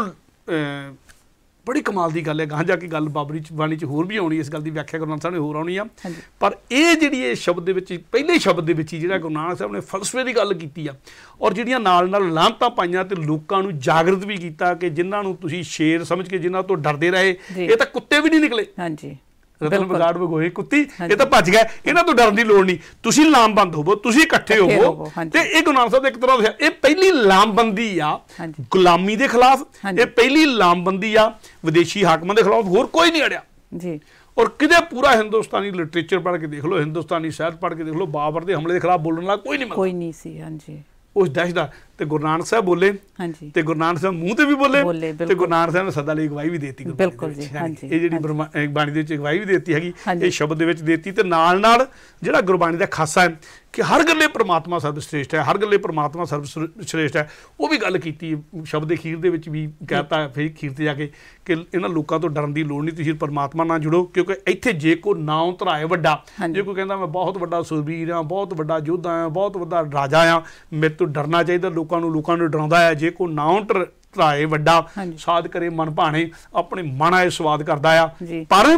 ਬੜੀ ਕਮਾਲ ਦੀ ਗੱਲ ਹੈ। ਗਾਹਾਂ ਜਾ ਕੇ ਗੱਲ ਬਾਬਰੀ ਬਾਣੀ 'ਚ ਹੋਰ ਵੀ ਆਉਣੀ, ਇਸ ਗੱਲ ਦੀ ਵਿਆਖਿਆ ਗੁਰੂ ਨਾਨਕ ਸਾਹਿਬ ਨੇ ਹੋਰ ਆਉਣੀ ਆ। ਪਰ ਇਹ ਜਿਹੜੀ ਇਹ ਸ਼ਬਦ ਦੇ ਵਿੱਚ, ਪਹਿਲੇ ਸ਼ਬਦ ਦੇ ਵਿੱਚ ਹੀ ਜਿਹੜਾ ਗੁਰੂ ਨਾਨਕ ਸਾਹਿਬ ਨੇ ਫਲਸਫੇ ਦੀ ਗੱਲ ਕੀਤੀ ਆ, ਔਰ ਜਿਹੜੀਆਂ ਨਾਲ ਨਾਲ ਲਾਹਨਤਾਂ ਪਾਈਆਂ ਤੇ ਲੋਕਾਂ ਨੂੰ ਜਾਗਰਤ ਵੀ ਕੀਤਾ ਕਿ ਜਿਨ੍ਹਾਂ ਨੂੰ ਤੁਸੀਂ ਸ਼ੇਰ ਸਮਝ ਕੇ ਜਿਨ੍ਹਾਂ ਤੋਂ ਡਰਦੇ ਰਹੇ, ਇਹ ਤਾਂ ਕੁੱਤੇ ਵੀ ਨਹੀਂ ਨਿਕਲੇ। ਰਤਨ ਵਿਗਾੜ ਵਗੋਏ ਕੁੱਤੀ, ਇਹ ਤਾਂ ਭੱਜ ਗਏ, ਇਹਨਾਂ ਤੋਂ ਡਰਨ ਦੀ ਲੋੜ ਨਹੀਂ, ਤੁਸੀਂ ਲਾਮਬੰਦ ਹੋਵੋ, ਤੁਸੀਂ ਇਕੱਠੇ ਹੋਵੋ। ਤੇ ਇਹ ਗੁਰੂ ਨਾਨਕ ਸਾਹਿਬ ਦਾ ਇੱਕ ਤਰ੍ਹਾਂ ਦਾ ਇਹ ਪਹਿਲੀ ਲਾਮਬੰਦੀ ਆ ਗੁਲਾਮੀ ਦੇ ਖਿਲਾਫ, ਇਹ ਪਹਿਲੀ ਲਾਮਬੰਦੀ ਆ ਵਿਦੇਸ਼ੀ ਹਾਕਮਾਂ ਦੇ ਖਿਲਾਫ, ਹੋਰ ਕੋਈ ਨਹੀਂ ਅੜਿਆ ਜੀ। ਔਰ ਕਿਤੇ ਪੂਰਾ ਹਿੰਦੁਸਤਾਨੀ ਲਿਟਰੇਚਰ ਪੜ੍ਹ ਕੇ ਦੇਖ ਲਓ, ਹਿੰਦੁਸਤਾਨੀ ਸਾਹਿਤ ਪੜ੍ਹ ਕੇ ਦੇਖ ਲਓ, ਬਾਬਰ ਦੇ ਹਮਲੇ ਦੇ ਖਿਲਾਫ ਬੋਲਣ ਵਾਲਾ ਕੋਈ ਨਹੀਂ ਸੀ। ਹਾਂਜੀ, ਉਸ ਦਹਿਸ਼ਤ ਦਾ। ਤੇ ਗੁਰੂ ਨਾਨਕ ਸਾਹਿਬ ਬੋਲੇ, ਤੇ ਗੁਰੂ ਨਾਨਕ ਸਾਹਿਬ ਮੂੰਹ ਤੇ ਵੀ ਬੋਲੇ, ਤੇ ਗੁਰੂ ਨਾਨਕ ਸਾਹਿਬ ਨੇ ਸਦਾ ਲਈ ਅਗਵਾਈ ਵੀ ਦੇਤੀ। ਬਿਲਕੁਲ ਜੀ, ਇਹ ਜਿਹੜੀ ਬਾਣੀ ਦੇ ਵਿੱਚ ਅਗਵਾਈ ਵੀ ਦੇਤੀ ਹੈਗੀ, ਇਹ ਸ਼ਬਦ ਦੇ ਵਿੱਚ ਦੇਤੀ। ਤੇ ਨਾਲ ਨਾਲ ਜਿਹੜਾ ਗੁਰਬਾਣੀ ਦਾ ਖਾਸਾ ਹੈ ਕਿ ਹਰ ਗੱਲੇ ਪ੍ਰਮਾਤਮਾ ਸਰਬ ਸ੍ਰੇਸ਼ਟ ਹੈ, ਹਰ ਗੱਲੇ ਪ੍ਰਮਾਤਮਾ ਸਰਬ ਸ੍ਰੇਸ਼ਟ ਹੈ, ਉਹ ਵੀ ਗੱਲ ਕੀਤੀ। ਸ਼ਬਦ ਦੇ ਅਖੀਰ ਦੇ ਵਿੱਚ ਵੀ ਕਹਿਤਾ, ਫਿਰ ਅਖੀਰ ਤੇ ਜਾ ਕੇ ਕਿ ਇਹਨਾਂ ਲੋਕਾਂ ਤੋਂ ਡਰਨ ਦੀ ਲੋੜ ਨਹੀਂ, ਤੁਸੀਂ ਪਰਮਾਤਮਾ ਨਾਲ ਜੁੜੋ। ਕਿਉਂਕਿ ਇੱਥੇ ਜੇ ਕੋਈ ਨਾਮ ਧਰਾਏ ਵੱਡਾ, ਜੇ ਕੋਈ ਕਹਿੰਦਾ ਮੈਂ ਬਹੁਤ ਵੱਡਾ ਸੂਰਬੀਰ ਹਾਂ, ਬਹੁਤ ਵੱਡਾ ਯੋਧਾ ਹਾਂ, ਬਹੁਤ ਵੱਡਾ ਰਾਜਾ ਹਾਂ, ਮੇਰੇ ਤੋਂ ਡਰਨਾ ਚਾਹੀਦਾ, ਲੋਕਾਂ ਨੂੰ ਡਰਾਉਂਦਾ ਹੈ। ਜੇ ਕੋਈ ਨਾਮ ਧਰਾਏ ਵੱਡਾ, ਸਾਧ ਕਰੇ ਮਨ ਭਾਣੇ, ਆਪਣੇ ਮਨ ਆਏ ਸਵਾਦ ਕਰਦਾ ਆ। ਪਰ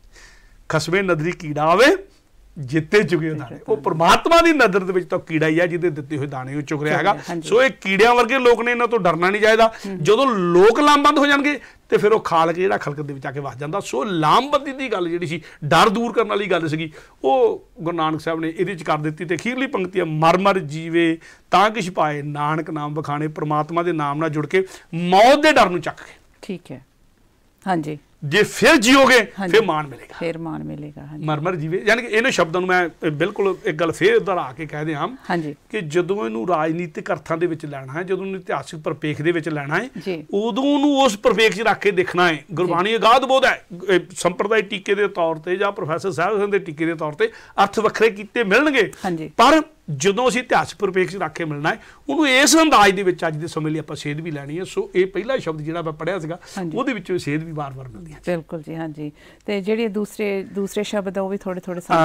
ਖਸਮੇ ਨਦਰੀ ਕੀੜਾ ਆਵੇ ਜਿੱਤੇ ਚੁਗੇ ਦਾਣੇ, ਉਹ ਪਰਮਾਤਮਾ ਦੀ ਨਜ਼ਰ ਦੇ ਵਿੱਚ ਤਾਂ ਕੀੜਾ ਹੀ ਆ, ਜਿਹਦੇ ਦਿੱਤੇ ਹੋਏ ਦਾਣੇ ਉਹ ਚੁਗ ਰਿਹਾ ਹੈਗਾ। ਸੋ ਇਹ ਕੀੜਿਆਂ ਵਰਗੇ ਲੋਕ ਨੇ, ਇਹਨਾਂ ਤੋਂ ਡਰਨਾ ਨਹੀਂ ਚਾਹੀਦਾ। ਜਦੋਂ ਲੋਕ ਲਾਮਬੰਦ ਹੋ ਜਾਣਗੇ ਤੇ ਫਿਰ ਉਹ ਖਾਲਕ ਜਿਹੜਾ ਖਲਕ ਦੇ ਵਿੱਚ ਆ ਕੇ ਵਸ ਜਾਂਦਾ। ਸੋ ਲਾਮਬੰਦੀ ਦੀ ਗੱਲ ਜਿਹੜੀ ਸੀ, ਡਰ ਦੂਰ ਕਰਨ ਵਾਲੀ ਗੱਲ ਸੀਗੀ, ਉਹ ਗੁਰੂ ਨਾਨਕ ਸਾਹਿਬ ਨੇ ਇਹਦੇ 'ਚ ਕਰ ਦਿੱਤੀ। ਤੇ ਅਖੀਰਲੀ ਪੰਕਤੀ ਆ, ਮਰ ਮਰ ਜੀਵੇ ਤਾਂ ਕਿਛ ਪਾਏ, ਨਾਨਕ ਨਾਮ ਬਖਾਣੇ। ਪਰਮਾਤਮਾ ਦੇ ਨਾਮ ਨਾਲ ਜੁੜ ਕੇ ਮੌਤ ਦੇ ਡਰ ਨੂੰ ਚੱਕ ਕੇ, ਠੀਕ ਹੈ, ਹਾਂਜੀ, ਜੇ ਫਿਰ ਜੀਓਗੇ ਫਿਰ ਮਾਣ ਮਿਲੇਗਾ, ਫਿਰ ਮਾਣ ਮਿਲੇਗਾ। ਮਰ ਮਰ ਜੀਵੇ, ਯਾਨੀ ਕਿ ਇਹਨਾਂ ਸ਼ਬਦਾਂ ਨੂੰ ਮੈਂ ਬਿਲਕੁਲ ਇੱਕ ਗੱਲ ਫੇਰ ਦੁਹਰਾ ਕੇ ਕਹਿ ਦਿਆਂ ਕਿ ਜਦੋਂ ਇਹਨੂੰ ਰਾਜਨੀਤਿਕ ਅਰਥਾਂ ਦੇ ਵਿੱਚ ਲੈਣਾ ਹੈ, ਜਦੋਂ ਇਹਨੂੰ ਇਤਿਹਾਸਿਕ ਪਰਪੇਖ ਦੇ ਵਿੱਚ ਲੈਣਾ ਹੈ, ਉਦੋਂ ਉਹਨੂੰ ਉਸ ਪਰਪੇਖ 'ਚ ਰੱਖ ਕੇ ਦੇਖਣਾ ਹੈ। ਗੁਰਬਾਣੀ ਅਗਾਧ ਬੋਧ ਹੈ। ਸੰਪਰਦਾਇ ਟੀਕੇ ਦੇ ਤੌਰ ਤੇ ਜਾਂ ਪ੍ਰੋਫੈਸਰ ਸਾਹਿਬ ਸਿੰਘ ਦੇ ਟੀਕੇ ਦੇ ਤੌਰ ਤੇ ਅਰਥ ਵੱਖਰੇ ਕੀਤੇ ਮਿਲਣਗੇ, ਪਰ ਜਦੋਂ ਅਸੀਂ ਇਤਿਹਾਸਿਕ ਪਰਪੇਖ 'ਚ ਰੱਖ ਕੇ ਮਿਲਣਾ ਹੈ, ਉਹਨੂੰ ਇਸ ਅੰਦਾਜ਼ ਦੇ ਵਿੱਚ ਅੱਜ ਦੇ ਸਮੇਂ ਲਈ ਆਪਾਂ ਸੇਧ ਵੀ ਲੈਣੀ ਹੈ। ਸੋ ਇਹ ਪਹਿਲਾ ਸ਼ਬਦ ਜਿਹੜਾ ਮੈਂ ਪੜ੍ਹਿਆ ਸੀਗਾ, ਉਹਦੇ ਵਿੱਚੋਂ ਸੇਧ ਵੀ ਵਾਰ-ਵਾਰ ਮਿਲਦੀ ਹੈ। ਬਿਲਕੁਲ ਜੀ, ਹਾਂਜੀ। ਤੇ ਜਿਹੜੇ ਦੂਸਰੇ ਸ਼ਬਦ ਆ ਉਹ ਵੀ ਥੋੜੇ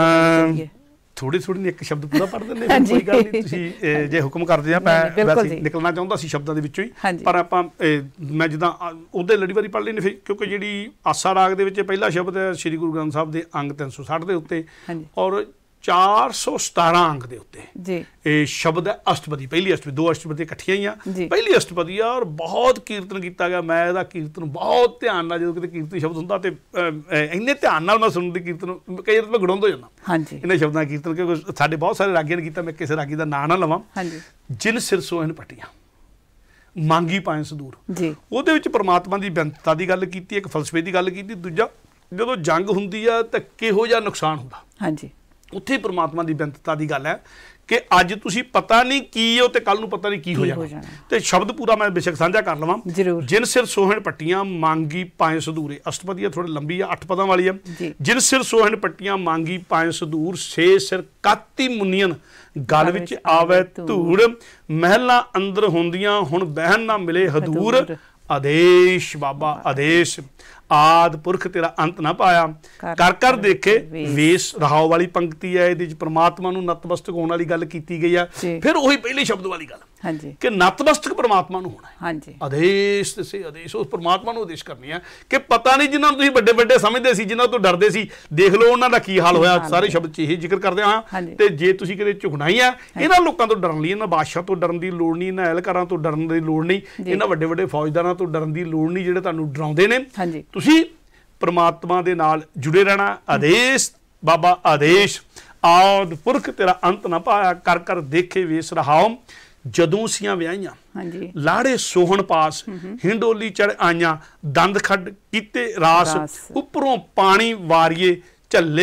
ਥੋੜੇ ਇੱਕ ਸ਼ਬਦ ਪੂਰਾ ਪੜ੍ਹ ਦਿੰਦੇ, ਕੋਈ ਗੱਲ ਨਹੀਂ, ਤੁਸੀਂ ਜੇ ਹੁਕਮ ਕਰਦੇ ਆ। ਮੈਂ ਵੈਸੇ ਨਿਕਲਣਾ ਚਾਹੁੰਦਾ ਸੀ ਸ਼ਬਦਾਂ ਦੇ ਵਿੱਚੋਂ ਹੀ, ਪਰ ਆਪਾਂ ਮੈਂ ਜਿੱਦਾਂ ਉਹਦੇ ਲੜੀ ਵਾਰੀ ਪੜ੍ਹ ਲੈਣੇ ਫਿਰ, ਕਿਉਂਕਿ ਜਿਹੜੀ ਆਸਾ ਰਾਗ ਦੇ ਵਿੱਚ ਪਹਿਲਾ ਸ਼ਬਦ ਹੈ ਸ੍ਰੀ ਗੁਰੂ ਗ੍ਰੰਥ ਸਾਹਿਬ ਦੇ ਅੰਗ 360 ਦੇ ਉੱਤੇ ਔਰ 417 ਅੰਕ ਦੇ ਉੱਤੇ ਜੀ ਇਹ ਸ਼ਬਦ ਹੈ ਅਸ਼ਟਪਦੀ। ਪਹਿਲੀ ਅਸ਼ਟਪਦੀ, ਦੋ ਅਸ਼ਟਪਦੀ ਇਕੱਠੀਆਂ ਹੀ ਆ, ਪਹਿਲੀ ਅਸ਼ਟਪਦੀ ਆ, ਔਰ ਬਹੁਤ ਕੀਰਤਨ ਕੀਤਾ ਗਿਆ। ਮੈਂ ਇਹਦਾ ਕੀਰਤਨ ਬਹੁਤ ਧਿਆਨ ਨਾਲ, ਜਦੋਂ ਕਿਤੇ ਕੀਰਤਨ ਸ਼ਬਦ ਹੁੰਦਾ ਤੇ ਇੰਨੇ ਧਿਆਨ ਨਾਲ ਮੈਂ ਸੁਣਨ ਦੀ ਕੀਰਤਨ, ਕਈ ਵਾਰ ਮੈਂ ਗੁੜਾਉਂਦਾ ਜਾਂਦਾ ਇਹਨਾਂ ਸ਼ਬਦਾਂ ਕੀਰਤਨ, ਕਿਉਂਕਿ ਸਾਡੇ ਬਹੁਤ ਸਾਰੇ ਰਾਗੀਆਂ ਨੇ ਕੀਤਾ, ਮੈਂ ਕਿਸੇ ਰਾਗੀ ਦਾ ਨਾਂ ਨਾ ਲਵਾਂ। ਜਿਨ ਸਿਰ ਸੋਹਣ ਪੱਟੀਆਂ ਮੰਗੀ ਪਾਏ ਸੰਦੂਰ, ਉਹਦੇ ਵਿੱਚ ਪਰਮਾਤਮਾ ਦੀ ਬੇਅੰਤਤਾ ਦੀ ਗੱਲ ਕੀਤੀ, ਇੱਕ ਫਲਸਫੇ ਦੀ ਗੱਲ ਕੀਤੀ। ਦੂਜਾ, ਜਦੋਂ ਜੰਗ ਹੁੰਦੀ ਆ ਤਾਂ ਕਿਹੋ ਜਿਹਾ ਨੁਕਸਾਨ ਹੁੰਦਾ, ਹਾਂਜੀ, ਉੱਥੇ ਪਰਮਾਤਮਾ ਦੀ ਬੇਅੰਤਤਾ ਦੀ ਗੱਲ ਹੈ ਕਿ ਅੱਜ ਤੁਸੀਂ ਪਤਾ ਨਹੀਂ ਕੀ ਹੋ ਤੇ ਕੱਲ ਨੂੰ ਪਤਾ ਨਹੀਂ ਕੀ ਹੋ ਜਾਣਾ। ਤੇ ਸ਼ਬਦ ਪੂਰਾ ਮੈਂ ਬੇਸ਼ੱਕ ਸਾਂਝਾ ਕਰ ਲਵਾਂ। ਜਿਨ ਸਿਰ ਸੋਹਣ ਪੱਟੀਆਂ ਮੰਗੀ ਪਾਏ ਸੰਦੂਰੇ, ਅਸ਼ਟਪਦੀ ਥੋੜੀ ਲੰਬੀ ਆ, 8 ਪਦਾਂ ਵਾਲੀ ਆ। ਜਿਨ ਸਿਰ ਸੋਹਣ ਪੱਟੀਆਂ ਮੰਗੀ ਪਾਏ ਸੰਦੂਰ, ਸੇ ਸਿਰ ਕਾਤੀ ਮੁਨੀਅਨ ਗਲ ਵਿੱਚ ਆਵੇ ਧੂੜ, ਮਹਿਲਾਂ ਅੰਦਰ ਹੁੰਦੀਆਂ ਹੁਣ ਬਹਿਣ ਨਾ ਮਿਲੇ ਹਦੂਰ, ਆਦੇਸ਼ ਬਾਬਾ ਆਦੇਸ਼। ਆਦ ਪੁਰਖ ਤੇਰਾ ਅੰਤ ਨਾ ਪਾਇਆ, ਕਰ ਕਰ ਦੇਖੇ ਵੇਸ। ਰਹਾਉ ਵਾਲੀ ਪੰਕਤੀ ਹੈ, ਇਹਦੇ ਚ ਪ੍ਰਮਾਤਮਾ ਨੂੰ ਨਤਮਸਤਕ ਹੋਣ ਵਾਲੀ ਗੱਲ ਕੀਤੀ ਗਈ ਆ। ਫਿਰ ਉਹੀ ਪਹਿਲੇ ਸ਼ਬਦ ਵਾਲੀ ਗੱਲ ਕਿ ਨਤਮਸਤਕ ਪ੍ਰਮਾਤਮਾ ਨੂੰ ਹੋਣਾ ਹੈ। ਆਦੇਸ਼ ਤੇ ਆਦੇਸ਼, ਉਸ ਪ੍ਰਮਾਤਮਾ ਨੂੰ ਆਦੇਸ਼ ਕਰਨੀ ਆ ਕਿ ਪਤਾ ਨਹੀਂ ਜਿਨ੍ਹਾਂ ਨੂੰ ਤੁਸੀਂ ਵੱਡੇ ਵੱਡੇ ਸਮਝਦੇ ਸੀ, ਜਿਨ੍ਹਾਂ ਤੋਂ ਡਰਦੇ ਸੀ, ਦੇਖ ਲਓ ਉਹਨਾਂ ਦਾ ਕੀ ਹਾਲ ਹੋਇਆ। ਸਾਰੇ ਸ਼ਬਦ ਚ ਇਹ ਜ਼ਿਕਰ ਕਰਦੇ ਹਾਂ। ਤੇ ਜੇ ਤੁਸੀਂ ਕਿਤੇ ਝੁਕਣਾ ਹੀ ਆ, ਇਹਨਾਂ ਲੋਕਾਂ ਤੋਂ ਡਰਨ ਲਈ, ਇਹਨਾਂ ਬਾਦਸ਼ਾਹ ਤੋਂ ਡਰਨ ਦੀ ਲੋੜ ਨਹੀਂ, ਇਹਨਾਂ ਐਲਕਾਰਾਂ ਤੋਂ ਡਰਨ ਦੀ ਲੋੜ ਨਹੀਂ, ਇਹਨਾਂ ਵੱਡੇ ਵੱਡੇ ਫੌਜਦਾਰਾਂ ਤੋਂ ਡਰਨ ਦੀ ਲੋੜ ਨਹੀਂ ਜਿਹੜੇ ਤੁਹਾਨੂੰ ਡਰਾਉਂਦੇ ਨੇ। ਤੁਸੀਂ ਪ੍ਰਮਾਤਮਾ ਦੇ ਨਾਲ ਜੁੜੇ ਰਹਿਣਾ। ਆਦੇਸ਼ ਬਾਬਾ ਆਦੇਸ਼, ਆਦ ਪੁਰਖ ਤੇਰਾ ਅੰਤ ਨਾ ਪਾਇਆ, ਕਰ ਕਰ ਦੇਖੇ ਵੇਸ। ਰਹਾਉ ਜਦੋਂ ਸੀਆਂ ਵਿਆਹੀਆਂ, ਲਾੜੇ ਸੋਹਣ ਪਾਸ, ਹਿੰਡੋਲੀ ਚੜ ਆਈਆਂ, ਦੰਦ ਖੱਡ ਕੀਤੇ ਰਾਸ, ਉੱਪਰੋਂ ਪਾਣੀ ਵਾਰੀਏ, ਝੱਲੇ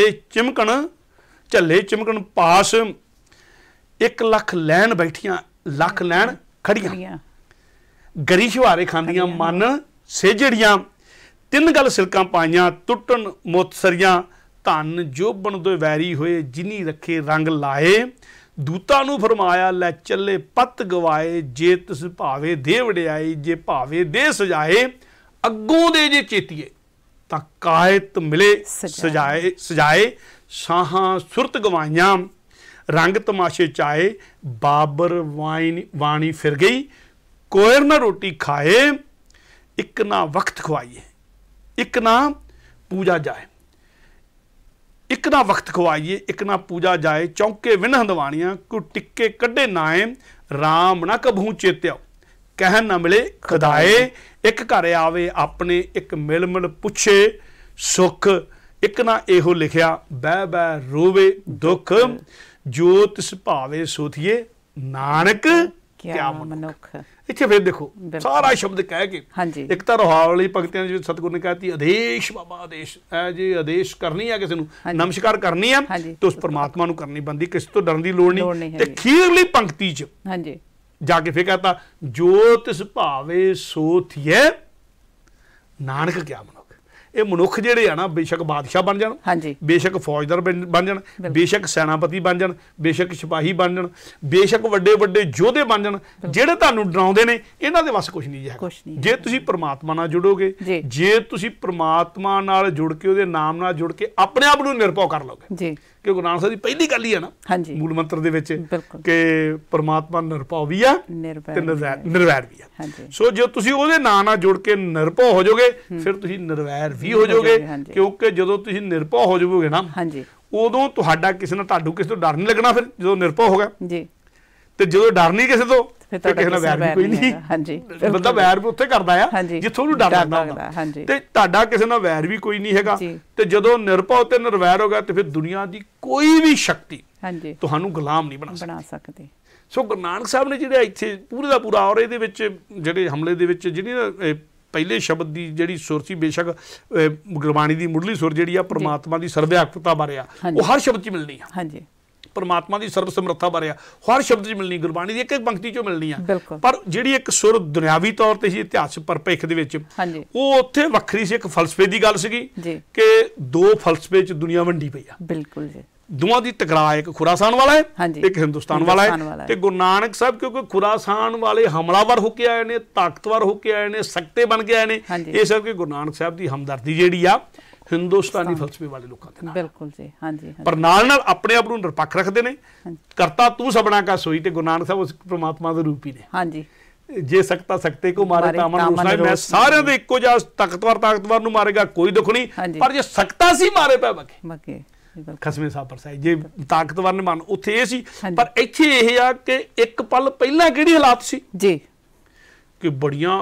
ਚਿਮਕਣ ਪਾਸ। 1 ਲੱਖ ਲੈਣ ਬੈਠੀਆਂ, ਲੱਖ ਲੈਣ ਖੜੀਆਂ, ਗਰੀ ਸ਼ਵਾਰੇ ਖਾਂਦੀਆਂ ਮਨ ਸੇਜੜੀਆਂ। 3 ਗਲ ਸਿਲਕਾਂ ਪਾਈਆਂ, ਟੁੱਟਣ ਮੁੱਤਸਰੀਆਂ, ਧਨ ਜੋਬਣ ਦੋ ਵੈਰੀ ਹੋਏ, ਜਿਨੀ ਰੱਖੇ ਰੰਗ ਲਾਏ। ਦੂਤਾਂ ਨੂੰ ਫਰਮਾਇਆ ਲੈ ਚੱਲੇ ਪੱਤ ਗਵਾਏ, ਜੇ ਤਿਸ ਭਾਵੇ ਦੇ ਵਡਿਆਈ, ਜੇ ਭਾਵੇ ਦੇ ਸਜਾਏ। ਅੱਗੋਂ ਦੇ ਜੇ ਚੇਤੀਏ ਤਾਂ ਕਾਇਤ ਮਿਲੇ ਸਜਾਏ। ਸਾਹਾਂ ਸੁਰਤ ਗਵਾਈਆਂ, ਰੰਗ ਤਮਾਸ਼ੇ ਚਾਏ, ਬਾਬਰ ਵਾਣੀ ਫਿਰ ਗਈ, ਕੋਇਰ ਨਾ ਰੋਟੀ ਖਾਏ। ਇੱਕ ਨਾ ਵਕਤ ਖਵਾਈਏ, ਇੱਕ ਨਾ ਪੂਜਾ ਜਾਏ, ਇੱਕ ਨਾ ਵਕਤ ਖਵਾਈਏ, ਇੱਕ ਨਾ ਪੂਜਾ ਜਾਏ। ਚੌਂਕੇ ਵਿਨਹ ਦਵਾਣੀਆਂ, ਕੋਈ ਟਿੱਕੇ ਕੱਢੇ ਨਾਏ, ਰਾਮ ਨਾ ਕਭੂ ਚੇਤਿਓ, ਕਹਿਣ ਨਾ ਮਿਲੇ ਖੁਦਾਏ। ਇੱਕ ਘਰ ਆਵੇ ਆਪਣੇ, ਇੱਕ ਮਿਲ ਪੁੱਛੇ ਸੁੱਖ, ਇੱਕ ਨਾ ਇਹੋ ਲਿਖਿਆ ਬਹਿ ਬਹਿ ਰੋਵੇ ਦੁੱਖ। ਜੋ ਤਿਸ ਭਾਵੇ ਸੋਥੀਏ, ਨਾਨਕ ਕਿਆ ਮਨੁੱਖ। ਇੱਥੇ ਫਿਰ ਦੇਖੋ ਸਾਰਾ ਸ਼ਬਦ ਕਹਿ ਕੇ, ਇੱਕ ਤਾਂ ਰਹਾਉ ਵਾਲੀ ਪੰਕਤੀਆਂ ਵਿੱਚ ਸਤਿਗੁਰੂ ਨੇ ਕਹਿਤੀ ਆਦੇਸ਼ ਬਾਬਾ ਆਦੇਸ਼। ਜੇ ਆਦੇਸ਼ ਕਰਨੀ ਆ ਕਿਸੇ ਨੂੰ, ਨਮਸਕਾਰ ਕਰਨੀ ਆ, ਤੇ ਉਸ ਪਰਮਾਤਮਾ ਨੂੰ ਕਰਨੀ ਬੰਦੀ, ਕਿਸੇ ਤੋਂ ਡਰਨ ਦੀ ਲੋੜ ਨਹੀਂ। ਤੇ ਅਖੀਰਲੀ ਪੰਕਤੀ ਚ ਜਾ ਕੇ ਫਿਰ ਕਹਤਾ ਜੋ ਤਿਸ ਭਾਵੇ ਸੋਥੀਏ, ਨਾਨਕ ਕਿਆ ਮਨੁੱਖ। ਇਹ ਮਨੁੱਖ ਜਿਹੜੇ ਆ ਨਾ, ਬੇਸ਼ੱਕ ਬਾਦਸ਼ਾਹ ਬਣ ਜਾਣ, ਬੇਸ਼ੱਕ ਫੌਜਦਾਰ ਬਣ ਜਾਣ, ਬੇਸ਼ੱਕ ਸੈਨਾਪਤੀ ਬਣ ਜਾਣ, ਬੇਸ਼ੱਕ ਸਿਪਾਹੀ ਬਣ ਜਾਣ, ਬੇਸ਼ੱਕ ਵੱਡੇ ਵੱਡੇ ਯੋਧੇ ਬਣ ਜਾਣ, ਜਿਹੜੇ ਤੁਹਾਨੂੰ ਡਰਾਉਂਦੇ ਨੇ, ਇਹਨਾਂ ਦੇ ਵੱਸ ਕੁਛ ਨਹੀਂ ਜੀ ਹੈਗਾ। ਜੇ ਤੁਸੀਂ ਪ੍ਰਮਾਤਮਾ ਨਾਲ ਜੁੜੋਗੇ, ਜੇ ਤੁਸੀਂ ਪ੍ਰਮਾਤਮਾ ਨਾਲ ਜੁੜ ਕੇ, ਉਹਦੇ ਨਾਮ ਨਾਲ ਜੁੜ ਕੇ ਆਪਣੇ ਆਪ ਨੂੰ ਨਿਰਭਉ ਕਰ ਲਓਗੇ। ਕਿ ਗੁਰੂ ਨਾਨਕ ਸਾਹਿਬ ਦੀ ਪਹਿਲੀ ਗੱਲ ਹੀ ਹੈ ਨਾ ਮੂਲ ਮੰਤਰ ਦੇ ਵਿੱਚ ਕਿ ਪ੍ਰਮਾਤਮਾ ਨਿਰਭਉ ਵੀ ਆ ਤੇ ਨਿਰਵੈਰ ਵੀ ਆ। ਸੋ ਜੇ ਤੁਸੀਂ ਉਹਦੇ ਨਾਂ ਨਾਲ ਜੁੜ ਕੇ ਨਿਰਭਉ ਹੋ ਜਾਓਗੇ, ਫਿਰ ਤੁਸੀਂ ਨਿਰਵੈਰ ਵੀ ਹੋ ਜਾਓਗੇ। ਕਿਉਂਕਿ ਜਦੋਂ ਤੁਸੀਂ ਨਿਰਭਉ ਹੋ ਜਾਓਗੇ ਨਾ, ਉਦੋਂ ਤੁਹਾਡਾ ਕਿਸੇ ਤੋਂ ਡਰ ਨਹੀਂ ਲੱਗਣਾ। ਫਿਰ ਜਦੋਂ ਨਿਰਭਉ ਹੋ ਗਿਆ, ਤੇ ਜਦੋਂ ਡਰ ਨਹੀਂ ਕਿਸੇ ਤੋਂ, ਫਿਰ ਕਿਸੇ ਨਾਲ ਵੈਰ ਵੀ ਕੋਈ ਨਹੀਂ। ਬੰਦਾ ਵੈਰ ਵੀ ਉੱਥੇ ਕਰਦਾ ਆ ਜਿੱਥੋਂ ਉਹਨੂੰ ਡਰ ਲੱਗਦਾ ਹੁੰਦਾ, ਤੇ ਤੁਹਾਡਾ ਕਿਸੇ ਨਾਲ ਵੈਰ ਵੀ ਕੋਈ ਨਹੀਂ ਹੈਗਾ। ਤੇ ਜਦੋਂ ਨਿਰਭਉ ਤੇ ਨਿਰਵੈਰ ਹੋ ਗਿਆ, ਤੇ ਫਿਰ ਦੁਨੀਆ ਦੀ ਕੋਈ ਵੀ ਸ਼ਕਤੀ ਤੁਹਾਨੂੰ ਗੁਲਾਮ ਨਹੀਂ ਬਣਾ ਸਕਦੀ। ਸੋ ਗੁਰੂ ਨਾਨਕ ਸਾਹਿਬ ਨੇ ਜਿਹੜੇ ਇੱਥੇ ਪੂਰੇ ਦਾ ਪੂਰਾ, ਔਰ ਇਹਦੇ ਵਿੱਚ ਜਿਹੜੇ ਹਮਲੇ ਦੇ ਵਿੱਚ ਜਿਹੜੀ ਪਹਿਲੇ ਸ਼ਬਦ ਦੀ ਜਿਹੜੀ ਸੁਰ ਸੀ, ਬੇਸ਼ੱਕ ਗੁਰਬਾਣੀ ਦੀ ਮੁੱਢਲੀ ਸੁਰ ਜਿਹੜੀ ਆ ਪ੍ਰਮਾਤਮਾ ਦੀ ਸਰਵਵਿਆਪਕਤਾ ਬਾਰੇ ਆ, ਉਹ ਹਰ ਸ਼ਬਦ 'ਚ ਮਿਲਣੀ ਆ। ਪਰਮਾਤਮਾ ਦੀ ਸਰਬ ਸਮਰੱਥਾ ਬਾਰੇ ਆ, ਹਰ ਸ਼ਬਦ 'ਚ ਮਿਲਣੀ, ਗੁਰਬਾਣੀ ਦੀ ਇੱਕ ਇੱਕ ਪੰਕਤੀ 'ਚੋਂ ਮਿਲਣੀ ਆ। ਪਰ ਜਿਹੜੀ ਇੱਕ ਸੁਰ ਦੁਨਿਆਵੀ ਤੌਰ ਤੇ ਸੀ ਇਤਿਹਾਸ ਪਰਪੇਖ ਦੇ ਵਿੱਚ, ਉਹ ਉੱਥੇ ਵੱਖਰੀ ਸੀ। ਇੱਕ ਫਲਸਫੇ ਦੀ ਗੱਲ ਸੀਗੀ ਕਿ 2 ਫਲਸਫੇ 'ਚ ਦੁਨੀਆ ਵੰਡੀ ਪਈ ਆ। ਬਿਲਕੁਲ ਜੀ, ਦੋਵਾਂ ਦੀ ਟਕਰਾਅ, ਇੱਕ ਖੁਰਾਸਾਨ ਵਾਲਾ ਹੈ, ਇੱਕ ਹਿੰਦੁਸਤਾਨ ਵਾਲਾ ਹੈ। ਤੇ ਗੁਰੂ ਨਾਨਕ ਸਾਹਿਬ ਕਿਉਂਕਿ ਖੁਰਾਸਾਨ ਵਾਲੇ ਹਮਲਾਵਰ ਹੋ ਕੇ ਆਏ ਨੇ, ਤਾਕਤਵਰ ਹੋ ਕੇ ਆਏ ਨੇ, ਸਕਤੇ ਬਣ ਕੇ ਆਏ ਨੇ, ਇਸ ਕਰਕੇ ਗੁਰੂ ਨਾਨਕ ਸਾਹਿਬ ਦੀ ਹਮਦਰਦੀ ਜਿਹੜੀ ਆ ਹਿੰਦੁਸਤਾਨੀ ਫਲਸਫੇ ਵਾਲੇ ਲੋਕਾਂ ਦੇ ਨਾਲ। ਬਿਲਕੁਲ ਜੀ, ਹਾਂਜੀ। ਪਰ ਨਾਲ ਆਪਣੇ ਆਪ ਨੂੰ ਨਿਰਪੱਖ ਰੱਖਦੇ ਨੇ। ਕਰਤਾ ਤੂੰ ਸਭਨਾ ਕਾ ਸੋਈ, ਤੇ ਗੁਰੂ ਨਾਨਕ ਸਾਹਿਬ ਉਸ ਪ੍ਰਮਾਤਮਾ ਦੇ ਰੂਪ ਹੀ ਨੇ। ਹਾਂਜੀ, ਜੇ ਸਕਤਾ ਸਕਤੇ ਕੋ ਮਾਰੇ ਤਾਂ ਅਮਨ ਰੋਸ਼ਨਾ, ਮੈਂ ਸਾਰਿਆਂ ਦੇ ਇੱਕੋ ਜਿਹਾ ਤਾਕਤਵਰ ਨੂੰ ਮਾਰੇਗਾ, ਕੋਈ ਦੁੱਖ ਨਹੀਂ। ਪਰ ਜੇ ਸਕਤਾ ਸੀ ਮਾਰੇ ਪੈ ਬਕੇ ਖਸਮੇ ਸਾਹਿਬ ਪਰਸਾਈ, ਜੇ ਤਾਕਤਵਰ ਨੇ ਮੰਨ, ਉੱਥੇ ਇਹ ਸੀ। ਪਰ ਇੱਥੇ ਇਹ ਆ ਕਿ ਇੱਕ ਪਲ ਪਹਿਲਾਂ ਕਿਹੜੀ ਹਾਲਾਤ ਸੀ ਜੀ, ਕਿ ਬੜੀਆਂ